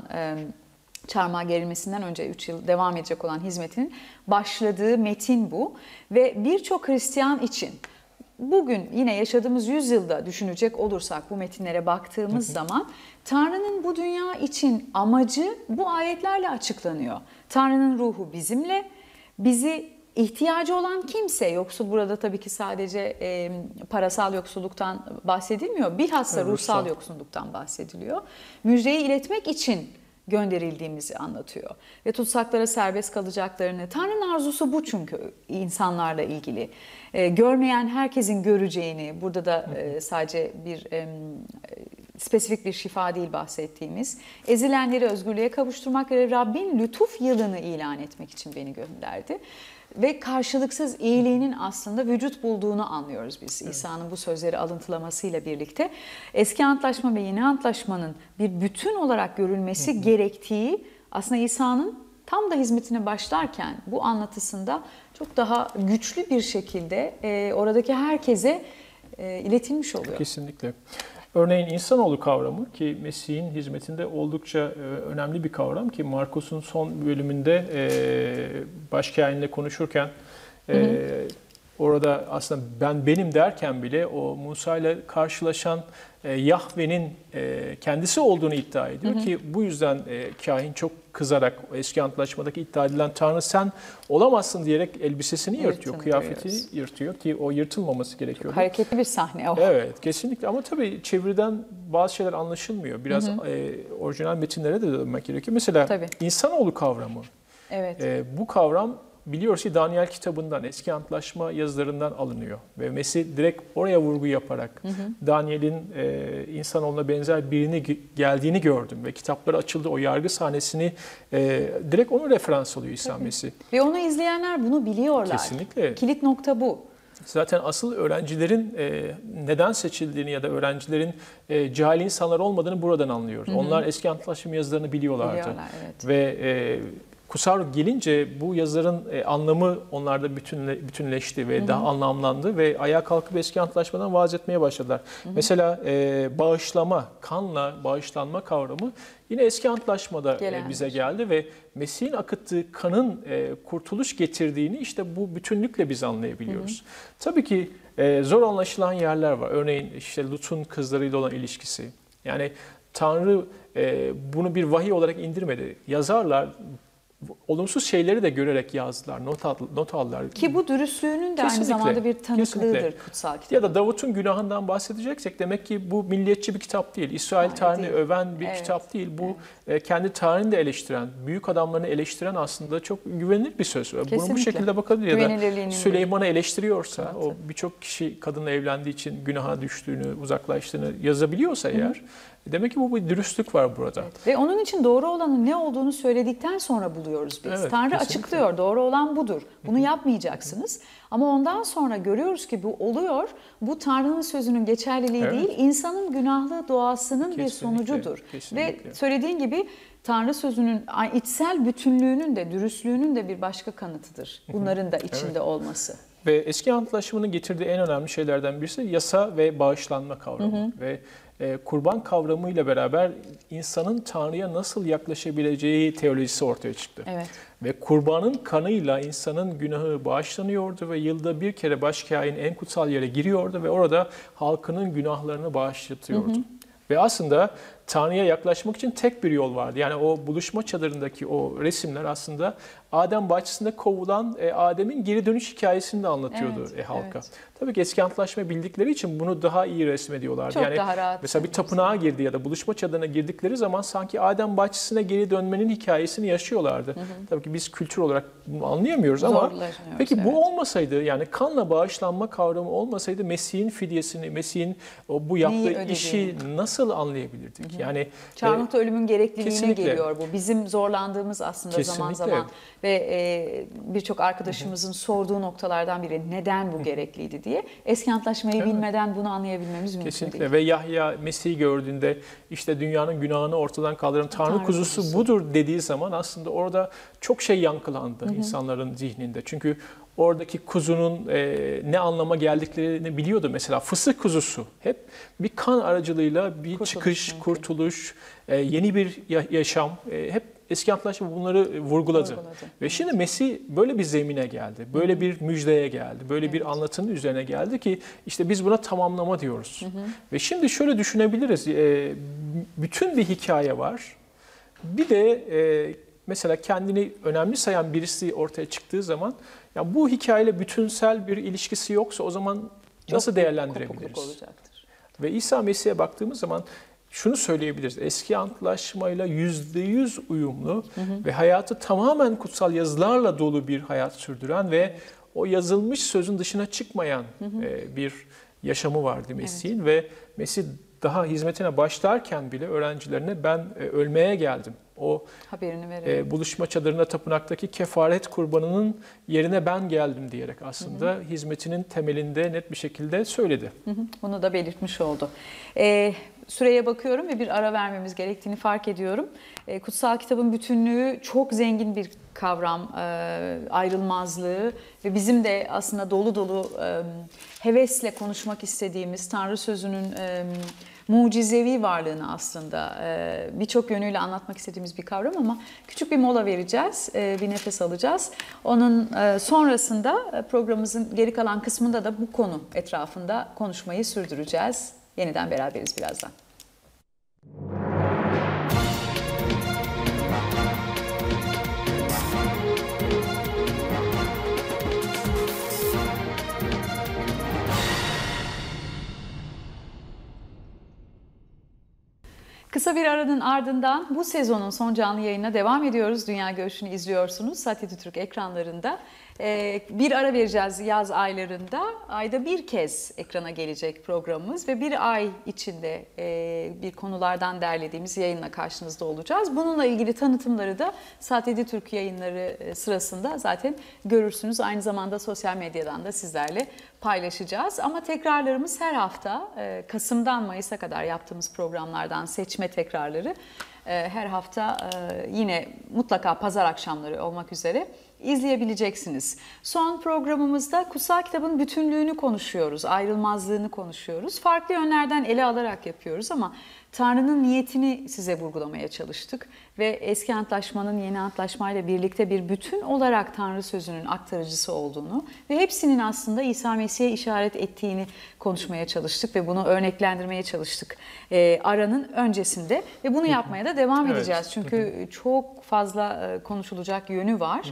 çarmıha gerilmesinden önce 3 yıl devam edecek olan hizmetinin başladığı metin bu. Ve birçok Hristiyan için bugün yine yaşadığımız yüzyılda düşünecek olursak bu metinlere baktığımız zaman Tanrı'nın bu dünya için amacı bu ayetlerle açıklanıyor. Tanrı'nın ruhu bizimle, bizi ihtiyacı olan kimse, yoksul burada tabii ki sadece parasal yoksulluktan bahsedilmiyor, bilhassa ruhsal yoksulluktan bahsediliyor. Müjdeyi iletmek için gönderildiğimizi anlatıyor. Ve tutsaklara serbest kalacaklarını, Tanrı'nın arzusu bu çünkü insanlarla ilgili. Görmeyen herkesin göreceğini, burada da sadece bir spesifik bir şifa değil bahsettiğimiz, ezilenleri özgürlüğe kavuşturmak ve Rabbin lütuf yılını ilan etmek için beni gönderdi. Ve karşılıksız iyiliğinin aslında vücut bulduğunu anlıyoruz biz. Evet. İsa'nın bu sözleri alıntılamasıyla birlikte eski antlaşma ve yeni antlaşmanın bir bütün olarak görülmesi gerektiği aslında İsa'nın tam da hizmetine başlarken bu anlatısında çok daha güçlü bir şekilde oradaki herkese iletilmiş oluyor. Kesinlikle. Örneğin insanoğlu kavramı ki Mesih'in hizmetinde oldukça önemli bir kavram ki Markus'un son bölümünde başkâhinle konuşurken orada aslında benim derken bile o Musa ile karşılaşan Yahve'nin kendisi olduğunu iddia ediyor ki bu yüzden kahin çok kızarak eski antlaşmadaki iddia edilen Tanrı sen olamazsın diyerek elbisesini yırtıyor, kıyafetini yırtıyor ki o yırtılmaması gerekiyor. Hareketli bir sahne o. Evet, kesinlikle ama tabii çeviriden bazı şeyler anlaşılmıyor. Biraz orijinal metinlere de dönmek gerekiyor. Mesela insanoğlu kavramı. Evet. Bu kavram biliyoruz ki Daniel kitabından, eski antlaşma yazılarından alınıyor. Ve Mesih direkt oraya vurgu yaparak Daniel'in insanoğluna benzer birini geldiğini gördüm. Ve kitapları açıldı, o yargı sahnesini direkt onu referans alıyor İsa Mesih. Ve onu izleyenler bunu biliyorlar. Kesinlikle. Kilit nokta bu. Zaten asıl öğrencilerin neden seçildiğini ya da öğrencilerin cahil insanlar olmadığını buradan anlıyoruz. Onlar eski antlaşma yazılarını biliyorlardı. Evet. Ve Kutsal Ruh gelince bu yazıların anlamı onlarda bütünleşti ve daha anlamlandı ve ayağa kalkıp eski antlaşmadan vaaz etmeye başladılar. Mesela bağışlama, kanla bağışlanma kavramı yine eski antlaşmada bize geldi ve Mesih'in akıttığı kanın kurtuluş getirdiğini işte bu bütünlükle biz anlayabiliyoruz. Tabii ki zor anlaşılan yerler var. Örneğin işte Lut'un kızlarıyla olan ilişkisi. Yani Tanrı bunu bir vahiy olarak indirmedi. Yazarlar olumsuz şeyleri de görerek yazdılar, not aldılar. Ki bu dürüstlüğünün de aynı zamanda bir tanıklığıdır kutsal kitap. Ya da Davut'un günahından bahsedeceksek demek ki bu milliyetçi bir kitap değil. İsrail tarihini öven bir kitap değil. Bu kendi tarihini de eleştiren, büyük adamlarını eleştiren aslında çok güvenilir bir söz. Bunu bu şekilde bakabilir. Ya da Süleyman'ı eleştiriyorsa, o birçok kişi kadınla evlendiği için günaha düştüğünü, uzaklaştığını yazabiliyorsa eğer, demek ki bu bir dürüstlük var burada. Evet. Ve onun için doğru olanın ne olduğunu söyledikten sonra buluyoruz biz. Evet, Tanrı açıklıyor, doğru olan budur. Bunu yapmayacaksınız. Ama ondan sonra görüyoruz ki bu oluyor. Bu Tanrı'nın sözünün geçerliliği değil, insanın günahlı doğasının bir sonucudur. Ve söylediğin gibi Tanrı sözünün içsel bütünlüğünün de, dürüstlüğünün de bir başka kanıtıdır. Bunların da içinde olması. Ve eski antlaşmanın getirdiği en önemli şeylerden birisi yasa ve bağışlanma kavramı. Ve kurban kavramıyla beraber insanın Tanrı'ya nasıl yaklaşabileceği teolojisi ortaya çıktı. Evet. Ve kurbanın kanıyla insanın günahı bağışlanıyordu ve yılda bir kere başkâhin en kutsal yere giriyordu ve orada halkının günahlarını bağışlatıyordu. Ve aslında Tanrı'ya yaklaşmak için tek bir yol vardı. Yani o buluşma çadırındaki o resimler aslında Adem bahçesinde kovulan Adem'in geri dönüş hikayesini de anlatıyordu halka. Evet. Tabii ki eski antlaşmayı bildikleri için bunu daha iyi resmediyorlardı. Çok yani daha rahat. mesela bir tapınağa girdi ya da buluşma çadırına girdikleri zaman sanki Adem bahçesine geri dönmenin hikayesini yaşıyorlardı. Tabii ki biz kültür olarak bunu anlayamıyoruz ama peki bu olmasaydı, yani kanla bağışlanma kavramı olmasaydı Mesih'in fidyesini, Mesih'in bu yaptığı işi nasıl anlayabilirdik? Yani çarmıhta ölümün gerekliliğine kesinlikle geliyor bu. Bizim zorlandığımız aslında zaman zaman ve birçok arkadaşımızın sorduğu noktalardan biri neden bu gerekliydi diye. Eski antlaşmayı bilmeden bunu anlayabilmemiz mümkün kesinlikle değil. Ve Yahya Mesih'i gördüğünde işte dünyanın günahını ortadan kaldıran Tanrı kuzusu budur dediği zaman aslında orada çok şey yankılandı insanların zihninde. Çünkü oradaki kuzunun ne anlama geldiklerini biliyordu. Mesela fısık kuzusu hep bir kan aracılığıyla bir çıkış, kurtuluş, yeni bir yaşam. Hep eski antlaşma bunları vurguladı. Ve şimdi Mesih böyle bir zemine geldi. Böyle bir müjdeye geldi. Böyle bir anlatının üzerine geldi ki işte biz buna tamamlama diyoruz. Ve şimdi şöyle düşünebiliriz. Bütün bir hikaye var. Bir de mesela kendini önemli sayan birisi ortaya çıktığı zaman ya bu hikayeyle bütünsel bir ilişkisi yoksa o zaman nasıl değerlendirebiliriz? Ve İsa Mesih'e baktığımız zaman şunu söyleyebiliriz. Eski antlaşmayla %100 uyumlu ve hayatı tamamen kutsal yazılarla dolu bir hayat sürdüren ve o yazılmış sözün dışına çıkmayan bir yaşamı vardı Mesih'in ve Mesih daha hizmetine başlarken bile öğrencilerine ben ölmeye geldim. O haberini buluşma çadırında tapınaktaki kefaret kurbanının yerine ben geldim diyerek aslında hizmetinin temelinde net bir şekilde söyledi. Bunu da belirtmiş oldu. Süreye bakıyorum ve bir ara vermemiz gerektiğini fark ediyorum. Kutsal kitabın bütünlüğü çok zengin bir kavram, ayrılmazlığı ve bizim de aslında dolu dolu hevesle konuşmak istediğimiz Tanrı sözünün mucizevi varlığını aslında birçok yönüyle anlatmak istediğimiz bir kavram ama küçük bir mola vereceğiz, bir nefes alacağız. Onun sonrasında programımızın geri kalan kısmında da bu konu etrafında konuşmayı sürdüreceğiz. Yeniden beraberiz birazdan. Kısa bir aranın ardından bu sezonun son canlı yayınına devam ediyoruz. Dünya Görüşü'nü izliyorsunuz. Satya Türk ekranlarında. Bir ara vereceğiz yaz aylarında. Ayda bir kez ekrana gelecek programımız ve bir ay içinde bir konulardan derlediğimiz yayınla karşınızda olacağız. Bununla ilgili tanıtımları da Satya Türk yayınları sırasında zaten görürsünüz. Aynı zamanda sosyal medyadan da sizlerle paylaşacağız. Ama tekrarlarımız her hafta Kasım'dan Mayıs'a kadar yaptığımız programlardan seçme tekrarları her hafta yine mutlaka pazar akşamları olmak üzere izleyebileceksiniz. Son programımızda kutsal kitabın bütünlüğünü konuşuyoruz, ayrılmazlığını konuşuyoruz. Farklı yönlerden ele alarak yapıyoruz ama Tanrı'nın niyetini size vurgulamaya çalıştık ve eski antlaşmanın yeni antlaşmayla birlikte bir bütün olarak Tanrı sözünün aktarıcısı olduğunu ve hepsinin aslında İsa Mesih'e işaret ettiğini konuşmaya çalıştık ve bunu örneklendirmeye çalıştık aranın öncesinde ve bunu yapmaya da devam edeceğiz. Çünkü çok fazla konuşulacak yönü var.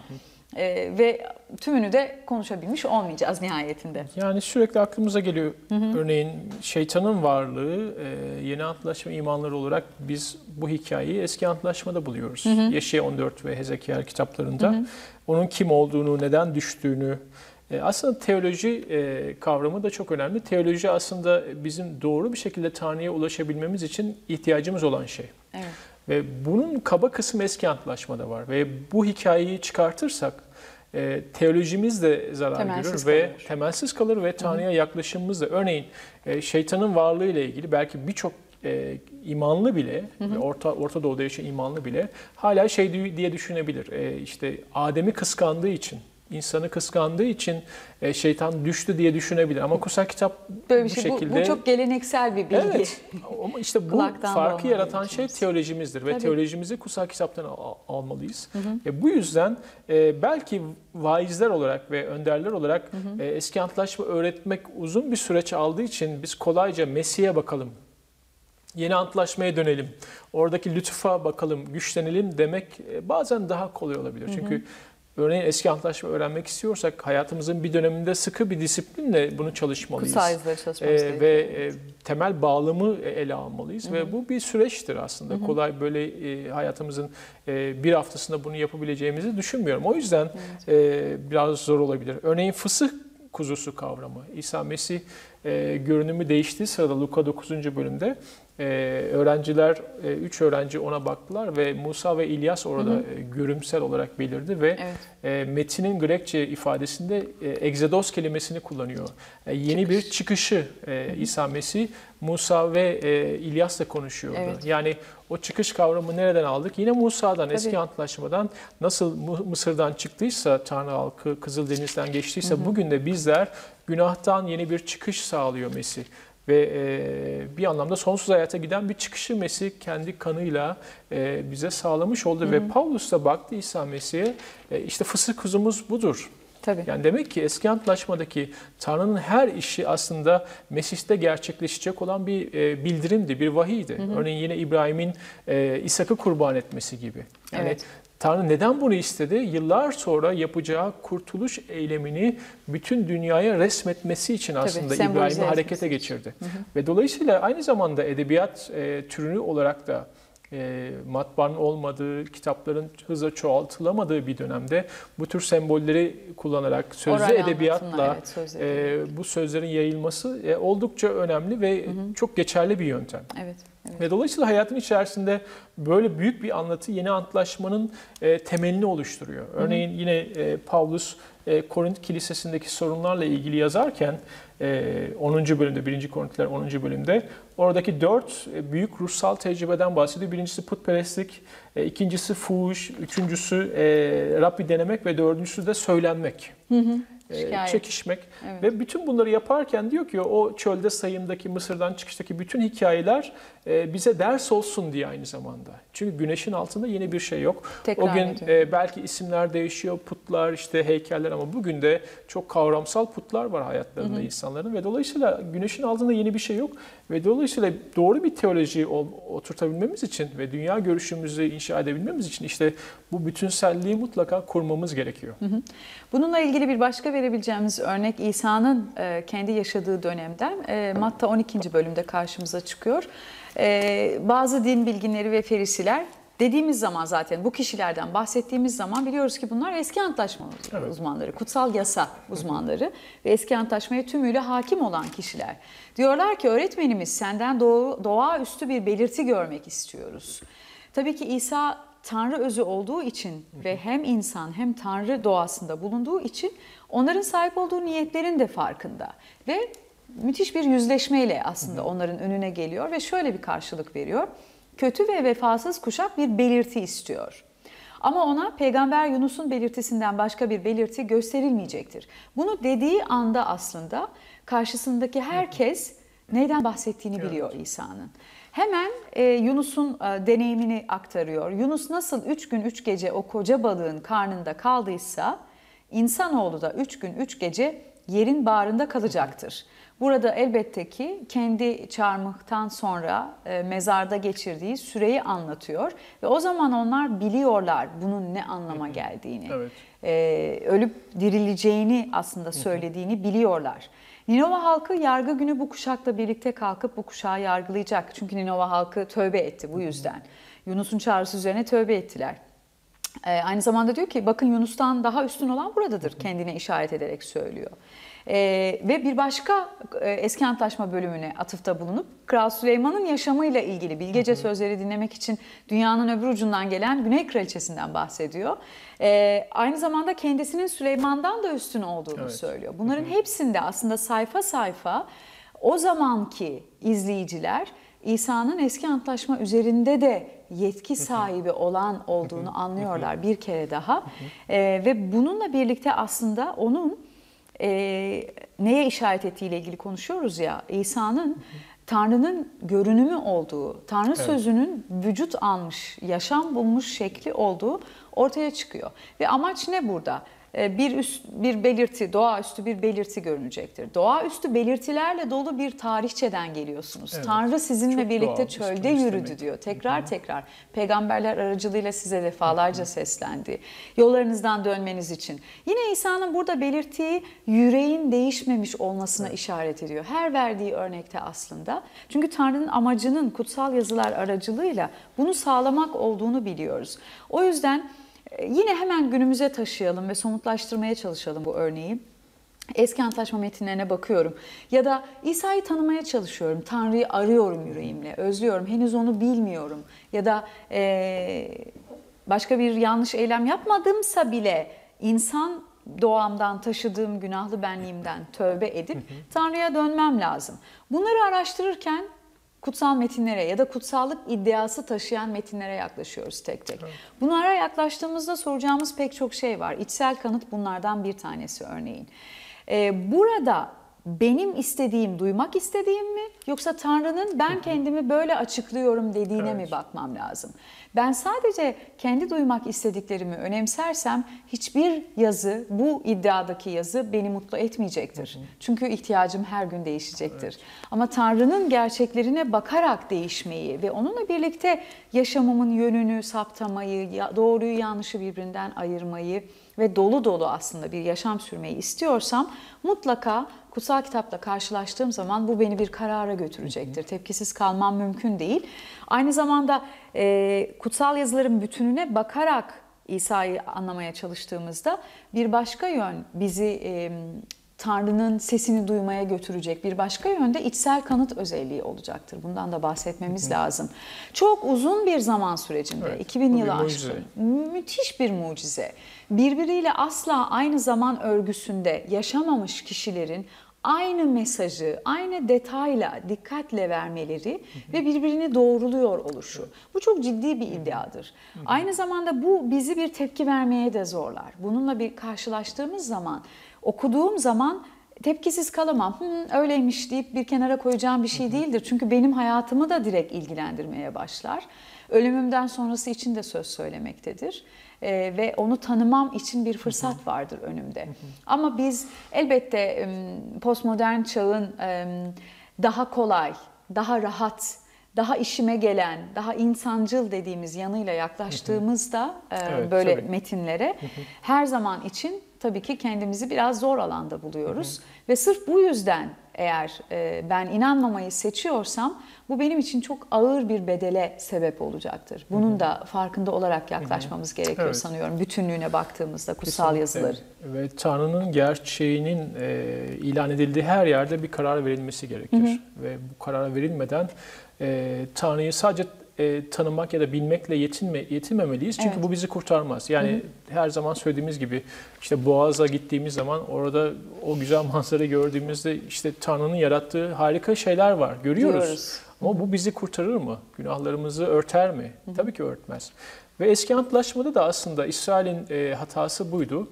Ve tümünü de konuşabilmiş olmayacağız nihayetinde. Yani sürekli aklımıza geliyor. Örneğin şeytanın varlığı yeni antlaşma imanları olarak biz bu hikayeyi eski antlaşmada buluyoruz. Yeşaya 14 ve Hezekiel kitaplarında. Onun kim olduğunu, neden düştüğünü. Aslında teoloji kavramı da çok önemli. Teoloji aslında bizim doğru bir şekilde Tanrı'ya ulaşabilmemiz için ihtiyacımız olan şey. Evet. Ve bunun kaba kısmı eski antlaşmada var. Ve bu hikayeyi çıkartırsak teolojimiz de zarar görür ve temelsiz kalır ve Tanrı'ya yaklaşımımız da. Örneğin şeytanın varlığı ile ilgili belki birçok imanlı bile, Orta Doğu'da yaşayan imanlı bile hala şey diye düşünebilir. İşte Adem'i kıskandığı için, insanı kıskandığı için şeytan düştü diye düşünebilir. Ama kutsal kitap böyle bir bu şey, şekilde... Bu çok geleneksel bir bilgi. Evet. Ama işte bu farkı yaratan şey teolojimizdir. Ve teolojimizi kutsal kitaptan almalıyız. Bu yüzden belki vaizler olarak ve önderler olarak eski antlaşma öğretmek uzun bir süreç aldığı için biz kolayca Mesih'e bakalım yeni antlaşmaya dönelim, oradaki lütfa bakalım, güçlenelim demek bazen daha kolay olabilir. Çünkü örneğin eski antlaşma öğrenmek istiyorsak hayatımızın bir döneminde sıkı bir disiplinle bunu çalışmalıyız. Kutsal yazıları çalışmamız gerekiyor. Ve temel bağlamı ele almalıyız. Ve bu bir süreçtir aslında. Kolay böyle hayatımızın bir haftasında bunu yapabileceğimizi düşünmüyorum. O yüzden biraz zor olabilir. Örneğin fısıh kuzusu kavramı. İsa Mesih görünümü değiştiği sırada Luka 9. bölümde öğrenciler, 3 öğrenci ona baktılar ve Musa ve İlyas orada görümsel olarak belirdi ve metinin Grekçe ifadesinde egzedos kelimesini kullanıyor. Yeni bir çıkışı İsa Mesih Musa ve İlyas'la konuşuyordu. Evet. Yani o çıkış kavramı nereden aldık? Yine Musa'dan, eski antlaşmadan nasıl Mısır'dan çıktıysa Tanrı halkı, Kızıldeniz'den geçtiyse bugün de bizler günahtan yeni bir çıkış sağlıyor Mesih. Ve bir anlamda sonsuz hayata giden bir çıkışı Mesih kendi kanıyla bize sağlamış oldu. Ve Pavlus da baktı İsa Mesih'e, işte fısıh kuzumuz budur. Tabii. Yani demek ki eski antlaşmadaki Tanrı'nın her işi aslında Mesih'te gerçekleşecek olan bir bildirimdi, bir vahiydi. Örneğin yine İbrahim'in İshak'ı kurban etmesi gibi. Yani Tanrı neden bunu istedi? Yıllar sonra yapacağı kurtuluş eylemini bütün dünyaya resmetmesi için aslında İbrahim'i harekete geçirdi. Ve dolayısıyla aynı zamanda edebiyat türünü olarak da matbaanın olmadığı, kitapların hızla çoğaltılamadığı bir dönemde bu tür sembolleri kullanarak sözlü edebiyatla bu sözlerin yayılması oldukça önemli ve çok geçerli bir yöntem. Evet. Ve dolayısıyla hayatın içerisinde böyle büyük bir anlatı yeni antlaşmanın temelini oluşturuyor. Örneğin yine Pavlus Korint Kilisesi'ndeki sorunlarla ilgili yazarken 10. bölümde, 1. Korintiler 10. bölümde oradaki 4 büyük ruhsal tecrübeden bahsediyor. Birincisi putperestlik, ikincisi fuhuş, üçüncüsü Rabbi denemek ve dördüncüsü de söylenmek. Çekişmek. Ve bütün bunları yaparken diyor ki o çölde sayımdaki, Mısır'dan çıkıştaki bütün hikayeler bize ders olsun diye aynı zamanda. Çünkü güneşin altında yeni bir şey yok. O gün belki isimler değişiyor, putlar, işte heykeller, ama bugün de çok kavramsal putlar var hayatlarında insanların ve dolayısıyla güneşin altında yeni bir şey yok ve dolayısıyla doğru bir teolojiyi oturtabilmemiz için ve dünya görüşümüzü inşa edebilmemiz için işte bu bütünselliği mutlaka kurmamız gerekiyor. Bununla ilgili bir başka verebileceğimiz örnek İsa'nın kendi yaşadığı dönemden Matta 12. bölümde karşımıza çıkıyor. Bazı din bilginleri ve ferisiler dediğimiz zaman, zaten bu kişilerden bahsettiğimiz zaman biliyoruz ki bunlar eski antlaşma uzmanları, kutsal yasa uzmanları ve eski antlaşmaya tümüyle hakim olan kişiler. Diyorlar ki öğretmenimiz, senden doğaüstü bir belirti görmek istiyoruz. Tabii ki İsa Tanrı özü olduğu için ve hem insan hem Tanrı doğasında bulunduğu için onların sahip olduğu niyetlerin de farkında ve müthiş bir yüzleşmeyle aslında onların önüne geliyor ve şöyle bir karşılık veriyor. Kötü ve vefasız kuşak bir belirti istiyor. Ama ona Peygamber Yunus'un belirtisinden başka bir belirti gösterilmeyecektir. Bunu dediği anda aslında karşısındaki herkes neyden bahsettiğini biliyor İsa'nın. Hemen Yunus'un deneyimini aktarıyor. Yunus nasıl 3 gün 3 gece o koca balığın karnında kaldıysa insanoğlu da 3 gün 3 gece yerin bağrında kalacaktır. Burada elbette ki kendi çarmıhtan sonra mezarda geçirdiği süreyi anlatıyor ve o zaman onlar biliyorlar bunun ne anlama geldiğini. Ölüp dirileceğini aslında söylediğini biliyorlar. Ninova halkı yargı günü bu kuşakla birlikte kalkıp bu kuşağı yargılayacak. Çünkü Ninova halkı tövbe etti bu yüzden. Yunus'un çağrısı üzerine tövbe ettiler. Aynı zamanda diyor ki bakın Yunus'tan daha üstün olan buradadır, kendine işaret ederek söylüyor. Ve bir başka eski antlaşma bölümüne atıfta bulunup Kral Süleyman'ın yaşamıyla ilgili bilgece sözleri dinlemek için dünyanın öbür ucundan gelen Güney Kraliçesinden bahsediyor. Aynı zamanda kendisinin Süleyman'dan da üstün olduğunu söylüyor. Bunların hepsinde aslında sayfa sayfa o zamanki izleyiciler İsa'nın eski antlaşma üzerinde de yetki sahibi olan olduğunu anlıyorlar bir kere daha. Ve bununla birlikte aslında onun neye işaret ettiğiyle ilgili konuşuyoruz ya, İsa'nın Tanrı'nın görünümü olduğu, Tanrı sözünün vücut almış, yaşam bulmuş şekli olduğu ortaya çıkıyor. Ve amaç ne burada? bir belirti, doğaüstü bir belirti görünecektir. Doğaüstü belirtilerle dolu bir tarihçeden geliyorsunuz. Evet. Tanrı sizinle Çok birlikte doğal, çölde istemek. yürüdü diyor. Tekrar peygamberler aracılığıyla size defalarca seslendi. Yollarınızdan dönmeniz için. Yine İsa'nın burada belirttiği yüreğin değişmemiş olmasına işaret ediyor. Her verdiği örnekte aslında. Çünkü Tanrı'nın amacının kutsal yazılar aracılığıyla bunu sağlamak olduğunu biliyoruz. O yüzden yine hemen günümüze taşıyalım ve somutlaştırmaya çalışalım bu örneği. Eski Antlaşma metinlerine bakıyorum ya da İsa'yı tanımaya çalışıyorum. Tanrı'yı arıyorum yüreğimle, özlüyorum, henüz onu bilmiyorum. Ya da başka bir yanlış eylem yapmadımsa bile insan doğamdan, taşıdığım günahlı benliğimden tövbe edip Tanrı'ya dönmem lazım. Bunları araştırırken kutsal metinlere ya da kutsallık iddiası taşıyan metinlere yaklaşıyoruz tek tek. Evet. Bunlara yaklaştığımızda soracağımız pek çok şey var. İçsel kanıt bunlardan bir tanesi örneğin. Burada benim istediğim, duymak istediğim mi yoksa Tanrı'nın ben kendimi böyle açıklıyorum dediğine mi bakmam lazım? Ben sadece kendi duymak istediklerimi önemsersem hiçbir yazı, bu iddiadaki yazı beni mutlu etmeyecektir. Çünkü ihtiyacım her gün değişecektir. Evet. Ama Tanrı'nın gerçeklerine bakarak değişmeyi ve onunla birlikte yaşamımın yönünü saptamayı, doğruyu yanlışı birbirinden ayırmayı ve dolu dolu aslında bir yaşam sürmeyi istiyorsam mutlaka kutsal kitapla karşılaştığım zaman bu beni bir karara götürecektir. Tepkisiz kalmam mümkün değil. Aynı zamanda kutsal yazıların bütününe bakarak İsa'yı anlamaya çalıştığımızda bir başka yön bizi Tanrı'nın sesini duymaya götürecek bir başka yönde içsel kanıt özelliği olacaktır. Bundan da bahsetmemiz lazım. Çok uzun bir zaman sürecinde, 2000 yılı aşkın, müthiş bir mucize. Birbiriyle asla aynı zaman örgüsünde yaşamamış kişilerin aynı mesajı, aynı detayla, dikkatle vermeleri ve birbirini doğruluyor oluşu. Bu çok ciddi bir iddiadır. Aynı zamanda bu bizi bir tepki vermeye de zorlar. Bununla bir karşılaştığımız zaman, okuduğum zaman tepkisiz kalamam. Öyleymiş deyip bir kenara koyacağım bir şey değildir. Çünkü benim hayatımı da direkt ilgilendirmeye başlar. Ölümümden sonrası için de söz söylemektedir. Ve onu tanımam için bir fırsat vardır önümde. Ama biz elbette postmodern çağın daha kolay, daha rahat, daha işime gelen, daha insancıl dediğimiz yanıyla yaklaştığımızda böyle metinlere her zaman için tabii ki kendimizi biraz zor alanda buluyoruz. Ve sırf bu yüzden eğer ben inanmamayı seçiyorsam bu benim için çok ağır bir bedele sebep olacaktır. Bunun da farkında olarak yaklaşmamız gerekiyor sanıyorum bütünlüğüne baktığımızda kutsal yazıları. Ve Tanrı'nın gerçeğinin ilan edildiği her yerde bir karar verilmesi gerekir. Ve bu karar verilmeden Tanrı'yı sadece tanımak ya da bilmekle yetinmemeliyiz. Çünkü bu bizi kurtarmaz. Yani her zaman söylediğimiz gibi işte Boğaz'a gittiğimiz zaman orada o güzel manzarayı gördüğümüzde işte Tanrı'nın yarattığı harika şeyler var. Görüyoruz. Ama bu bizi kurtarır mı? Günahlarımızı örter mi? Tabii ki örtmez. Ve Eski Antlaşma'da da aslında İsrail'in hatası buydu.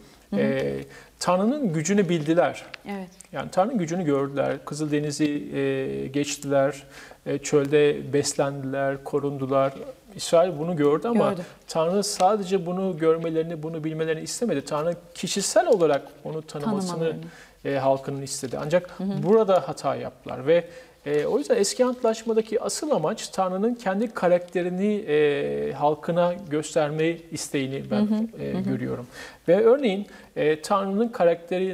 Tanrı'nın gücünü bildiler. Evet. Yani Tanrı'nın gücünü gördüler. Kızıldeniz'i geçtiler. Çölde beslendiler, korundular. İsrail bunu gördü ama Tanrı sadece bunu görmelerini, bunu bilmelerini istemedi. Tanrı kişisel olarak onu tanımasını halkının istedi. Ancak burada hata yaptılar ve o yüzden Eski Antlaşma'daki asıl amaç Tanrı'nın kendi karakterini halkına gösterme isteğini ben görüyorum. Ve örneğin Tanrı'nın karakteri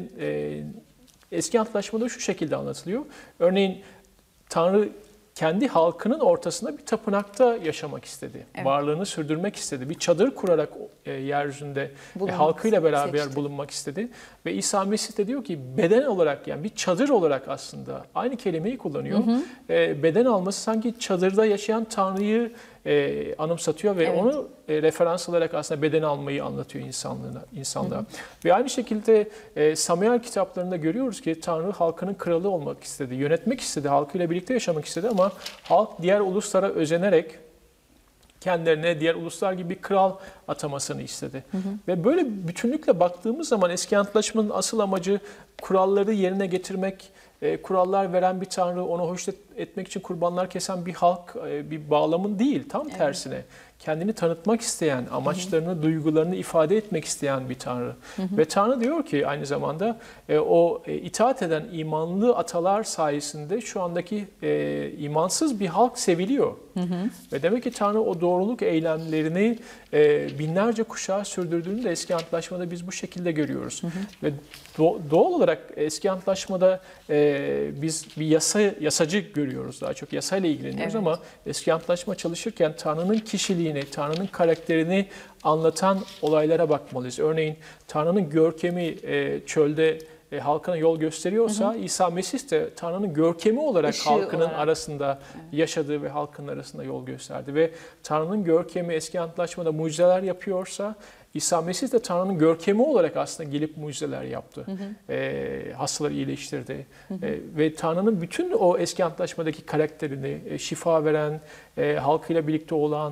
Eski Antlaşma'da şu şekilde anlatılıyor. Örneğin Tanrı kendi halkının ortasında bir tapınakta yaşamak istedi. Evet. Varlığını sürdürmek istedi. Bir çadır kurarak yeryüzünde halkıyla beraber bulunmak istedi. Ve İsa Mesih de diyor ki beden olarak yani bir çadır olarak aslında aynı kelimeyi kullanıyor. Beden alması sanki çadırda yaşayan Tanrı'yı anımsatıyor ve onu referans alarak aslında beden almayı anlatıyor insanlığa. Ve aynı şekilde Samuel kitaplarında görüyoruz ki Tanrı halkının kralı olmak istedi, yönetmek istedi, halkıyla birlikte yaşamak istedi ama halk diğer uluslara özenerek kendilerine diğer uluslar gibi bir kral atamasını istedi. Ve böyle bütünlükle baktığımız zaman Eski Antlaşma'nın asıl amacı kuralları yerine getirmek, kurallar veren bir Tanrı, onu hoş etmek için kurbanlar kesen bir halk, bir bağlamın değil. Tam tersine. kendini tanıtmak isteyen, amaçlarını, duygularını ifade etmek isteyen bir Tanrı. Ve Tanrı diyor ki aynı zamanda o itaat eden imanlı atalar sayesinde şu andaki imansız bir halk seviliyor. Ve demek ki Tanrı o doğruluk eylemlerini binlerce kuşağı sürdürdüğünü de Eski Antlaşma'da biz bu şekilde görüyoruz. Ve doğal olarak Eski Antlaşma'da biz bir yasacı görüyoruz, daha çok yasayla ilgileniyoruz, ama Eski Antlaşma çalışırken Tanrı'nın kişiliğini, Tanrı'nın karakterini anlatan olaylara bakmalıyız. Örneğin Tanrı'nın görkemi çölde halkına yol gösteriyorsa, İsa Mesih de Tanrı'nın görkemi olarak Işığı halkının olarak arasında yaşadığı ve halkın arasında yol gösterdi. Ve Tanrı'nın görkemi Eski Antlaşma'da mucizeler yapıyorsa, İsa Mesih de Tanrı'nın görkemi olarak aslında gelip mucizeler yaptı. Hastaları iyileştirdi. Ve Tanrı'nın bütün o Eski Antlaşma'daki karakterini, şifa veren, halkıyla birlikte olan,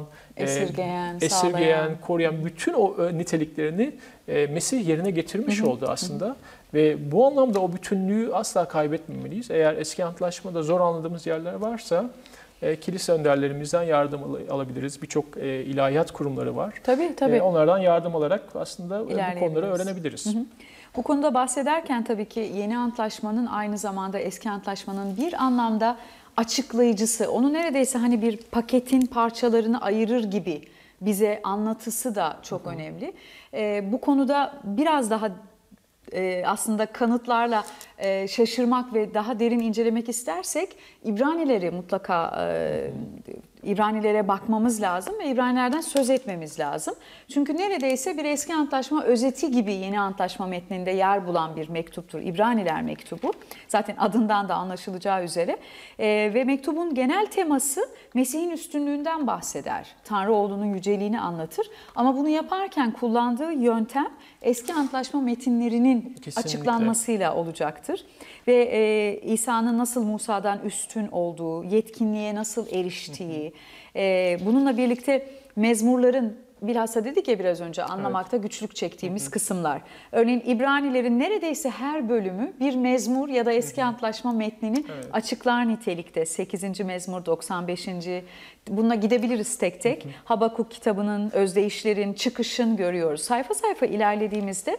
esirgeyen, koruyan bütün o niteliklerini Mesih yerine getirmiş oldu aslında. Ve bu anlamda o bütünlüğü asla kaybetmemeliyiz. Eğer Eski Antlaşma'da zor anladığımız yerler varsa, kilise önderlerimizden yardım alabiliriz. Birçok ilahiyat kurumları var. Tabii. Onlardan yardım alarak aslında bu konuları öğrenebiliriz. Bu konuda bahsederken tabii ki Yeni Antlaşma'nın aynı zamanda Eski Antlaşma'nın bir anlamda açıklayıcısı, onu neredeyse hani bir paketin parçalarını ayırır gibi bize anlatısı da çok önemli. Bu konuda biraz daha aslında kanıtlarla şaşırmak ve daha derin incelemek istersek İbranileri mutlaka İbranilere bakmamız lazım ve İbranilerden söz etmemiz lazım. Çünkü neredeyse bir Eski Antlaşma özeti gibi Yeni Antlaşma metninde yer bulan bir mektuptur. İbraniler mektubu. Zaten adından da anlaşılacağı üzere. Ve mektubun genel teması Mesih'in üstünlüğünden bahseder. Tanrı oğlunun yüceliğini anlatır. Ama bunu yaparken kullandığı yöntem Eski Antlaşma metinlerinin Kesinlikle açıklanmasıyla olacaktır. Ve İsa'nın nasıl Musa'dan üstün olduğu, yetkinliğe nasıl eriştiği, bununla birlikte mezmurların, bilhassa dedik ya biraz önce, anlamakta güçlük çektiğimiz kısımlar. Örneğin İbranilerin neredeyse her bölümü bir mezmur ya da Eski Antlaşma metnini açıklar nitelikte. 8. mezmur, 95. Bununla gidebiliriz tek tek. Habakuk kitabının, özdeyişlerin, çıkışın görüyoruz. Sayfa sayfa ilerlediğimizde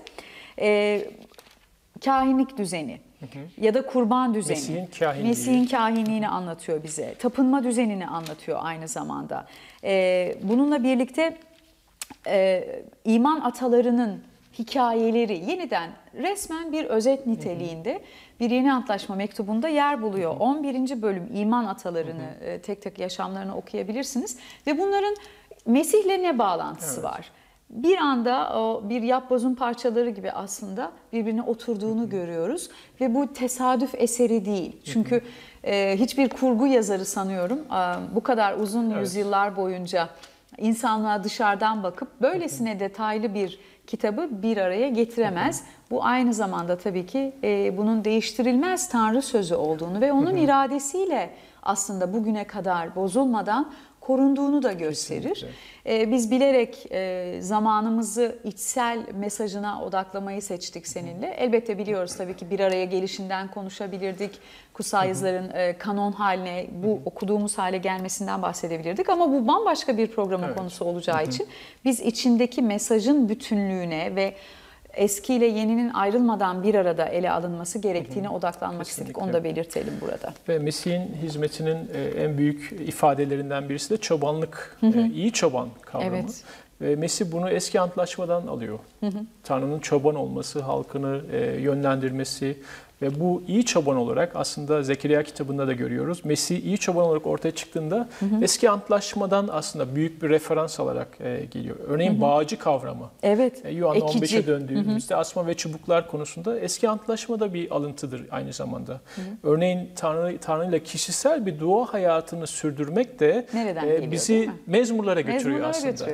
kahinlik düzeni ya da kurban düzeni, Mesih'in kahinliğini anlatıyor bize. Tapınma düzenini anlatıyor aynı zamanda. Bununla birlikte iman atalarının hikayeleri yeniden resmen bir özet niteliğinde bir Yeni Antlaşma mektubunda yer buluyor. 11. bölüm iman atalarını tek tek yaşamlarını okuyabilirsiniz ve bunların Mesih'le ne bağlantısı var? Bir anda o bir yapbozun parçaları gibi aslında birbirine oturduğunu görüyoruz ve bu tesadüf eseri değil. Çünkü hiçbir kurgu yazarı sanıyorum bu kadar uzun yüzyıllar boyunca insanlığa dışarıdan bakıp böylesine detaylı bir kitabı bir araya getiremez. Bu aynı zamanda tabii ki bunun değiştirilmez Tanrı sözü olduğunu ve onun iradesiyle aslında bugüne kadar bozulmadan korunduğunu da gösterir. Biz bilerek zamanımızı içsel mesajına odaklamayı seçtik seninle. Elbette biliyoruz tabii ki bir araya gelişinden konuşabilirdik. Kutsal yazıların kanon haline, bu okuduğumuz hale gelmesinden bahsedebilirdik. Ama bu bambaşka bir programın konusu olacağı için biz içindeki mesajın bütünlüğüne ve eski ile yeninin ayrılmadan bir arada ele alınması gerektiğine odaklanmak istedik. Onu da belirtelim burada. Ve Mesih'in hizmetinin en büyük ifadelerinden birisi de çobanlık, iyi çoban kavramı. Ve Mesih bunu Eski Antlaşmadan alıyor. Tanrı'nın çoban olması, halkını yönlendirmesi ve bu iyi çoban olarak aslında Zekeriya kitabında da görüyoruz. Mesih iyi çoban olarak ortaya çıktığında Eski Antlaşmadan aslında büyük bir referans alarak geliyor. Örneğin bağcı kavramı. Yuhanna 15'e döndüğümüzde asma ve çubuklar konusunda Eski Antlaşmada bir alıntıdır aynı zamanda. Örneğin Tanrı ile kişisel bir dua hayatını sürdürmek de bizi mezmurlara götürüyor aslında.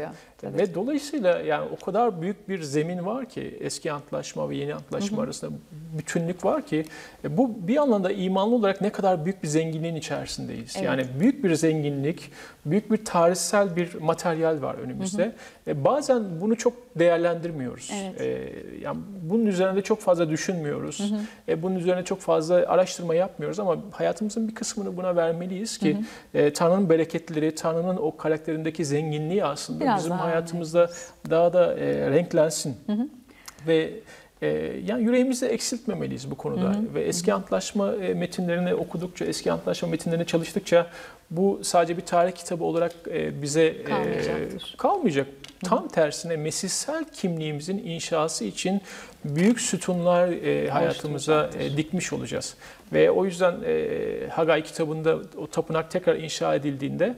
Evet. Ve dolayısıyla yani o kadar büyük bir zemin var ki eski antlaşma ve yeni antlaşma arasında bütünlük var ki bu bir anlamda imanlı olarak ne kadar büyük bir zenginliğin içerisindeyiz. Evet. Yani büyük bir zenginlik, büyük bir tarihsel bir materyal var önümüzde. Bazen bunu çok değerlendirmiyoruz. Evet. Yani bunun üzerinde çok fazla düşünmüyoruz. Bunun üzerine çok fazla araştırma yapmıyoruz ama hayatımızın bir kısmını buna vermeliyiz ki Tanrı'nın bereketleri, Tanrı'nın o karakterindeki zenginliği aslında Biraz bizim daha hayatımızda daha da renklensin. Ve yani yüreğimizi eksiltmemeliyiz bu konuda. Ve eski antlaşma metinlerini okudukça, eski antlaşma metinlerini çalıştıkça bu sadece bir tarih kitabı olarak bize kalmayacak. Tam tersine mesihsel kimliğimizin inşası için büyük sütunlar hayatımıza dikmiş olacağız. Ve o yüzden Haggai kitabında o tapınak tekrar inşa edildiğinde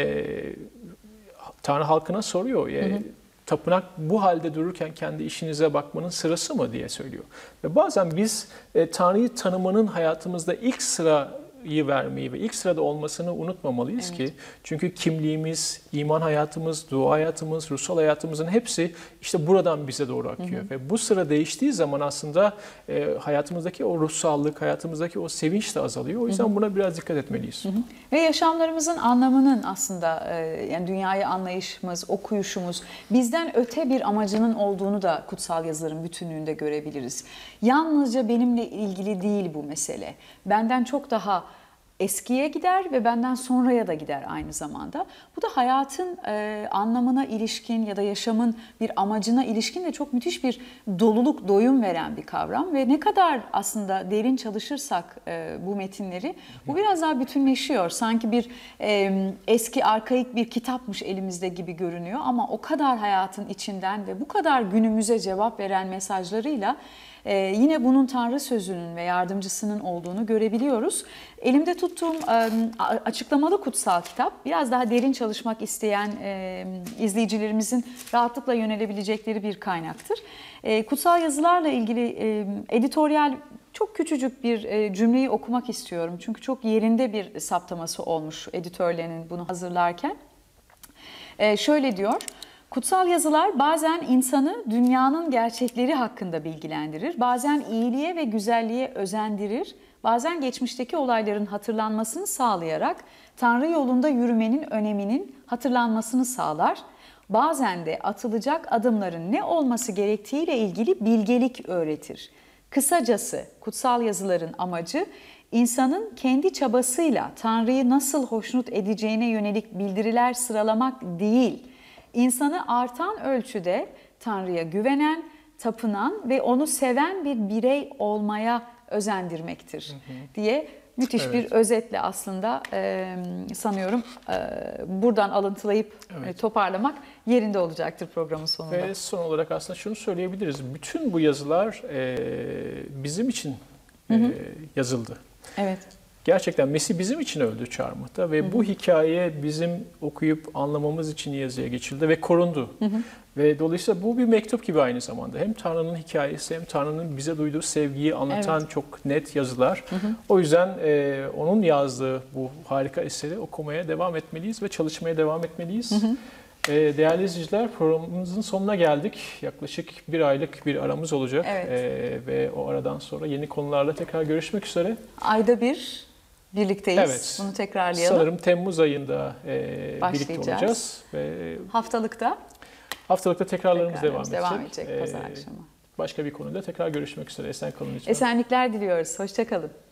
Tanrı halkına soruyor. Tapınak bu halde dururken kendi işinize bakmanın sırası mı diye söylüyor. Ve bazen biz Tanrı'yı tanımanın hayatımızda ilk sırayı vermeyi ve ilk sırada olmasını unutmamalıyız ki. Çünkü kimliğimiz, iman hayatımız, dua hayatımız, ruhsal hayatımızın hepsi işte buradan bize doğru akıyor. Ve bu sıra değiştiği zaman aslında hayatımızdaki o ruhsallık, hayatımızdaki o sevinç de azalıyor. O yüzden buna biraz dikkat etmeliyiz. Ve yaşamlarımızın anlamının aslında yani dünyayı anlayışımız, okuyuşumuz bizden öte bir amacının olduğunu da kutsal yazıların bütünlüğünde görebiliriz. Yalnızca benimle ilgili değil bu mesele. Benden çok daha eskiye gider ve benden sonraya da gider aynı zamanda. Bu da hayatın anlamına ilişkin ya da yaşamın bir amacına ilişkin de çok müthiş bir doluluk, doyum veren bir kavram. Ve ne kadar aslında derin çalışırsak bu metinleri bu biraz daha bütünleşiyor. Sanki bir eski, arkaik bir kitapmış elimizde gibi görünüyor ama o kadar hayatın içinden ve bu kadar günümüze cevap veren mesajlarıyla yine bunun Tanrı sözünün ve yardımcısının olduğunu görebiliyoruz. Elimde tuttuğum açıklamalı kutsal kitap biraz daha derin çalışmak isteyen izleyicilerimizin rahatlıkla yönelebilecekleri bir kaynaktır. Kutsal yazılarla ilgili editoryal çok küçücük bir cümleyi okumak istiyorum. Çünkü çok yerinde bir saptaması olmuş editörlerinin bunu hazırlarken. Şöyle diyor. Kutsal yazılar bazen insanı dünyanın gerçekleri hakkında bilgilendirir, bazen iyiliğe ve güzelliğe özendirir, bazen geçmişteki olayların hatırlanmasını sağlayarak Tanrı yolunda yürümenin öneminin hatırlanmasını sağlar, bazen de atılacak adımların ne olması gerektiğiyle ilgili bilgelik öğretir. Kısacası kutsal yazıların amacı insanın kendi çabasıyla Tanrı'yı nasıl hoşnut edeceğine yönelik bildiriler sıralamak değil, İnsanı artan ölçüde Tanrı'ya güvenen, tapınan ve onu seven bir birey olmaya özendirmektir diye müthiş bir özetle aslında sanıyorum buradan alıntılayıp toparlamak yerinde olacaktır programın sonunda. Ve son olarak aslında şunu söyleyebiliriz. Bütün bu yazılar bizim için yazıldı. Evet. Gerçekten Mesih bizim için öldü çarmıhta ve bu hikaye bizim okuyup anlamamız için yazıya geçildi ve korundu. Ve dolayısıyla bu bir mektup gibi aynı zamanda. Hem Tanrı'nın hikayesi hem Tanrı'nın bize duyduğu sevgiyi anlatan çok net yazılar. O yüzden onun yazdığı bu harika eseri okumaya devam etmeliyiz ve çalışmaya devam etmeliyiz. Değerli izleyiciler, programımızın sonuna geldik. Yaklaşık bir aylık bir aramız olacak. Ve o aradan sonra yeni konularla tekrar görüşmek üzere. Ayda bir birlikteyiz. Evet. Bunu tekrarlayalım. Sanırım Temmuz ayında birlikte olacağız. Ve haftalıkta tekrarlarımız devam edecek. Pazar akşamı. Başka bir konuda tekrar görüşmek üzere. Esen kalın lütfen. Esenlikler diliyoruz. Hoşça kalın.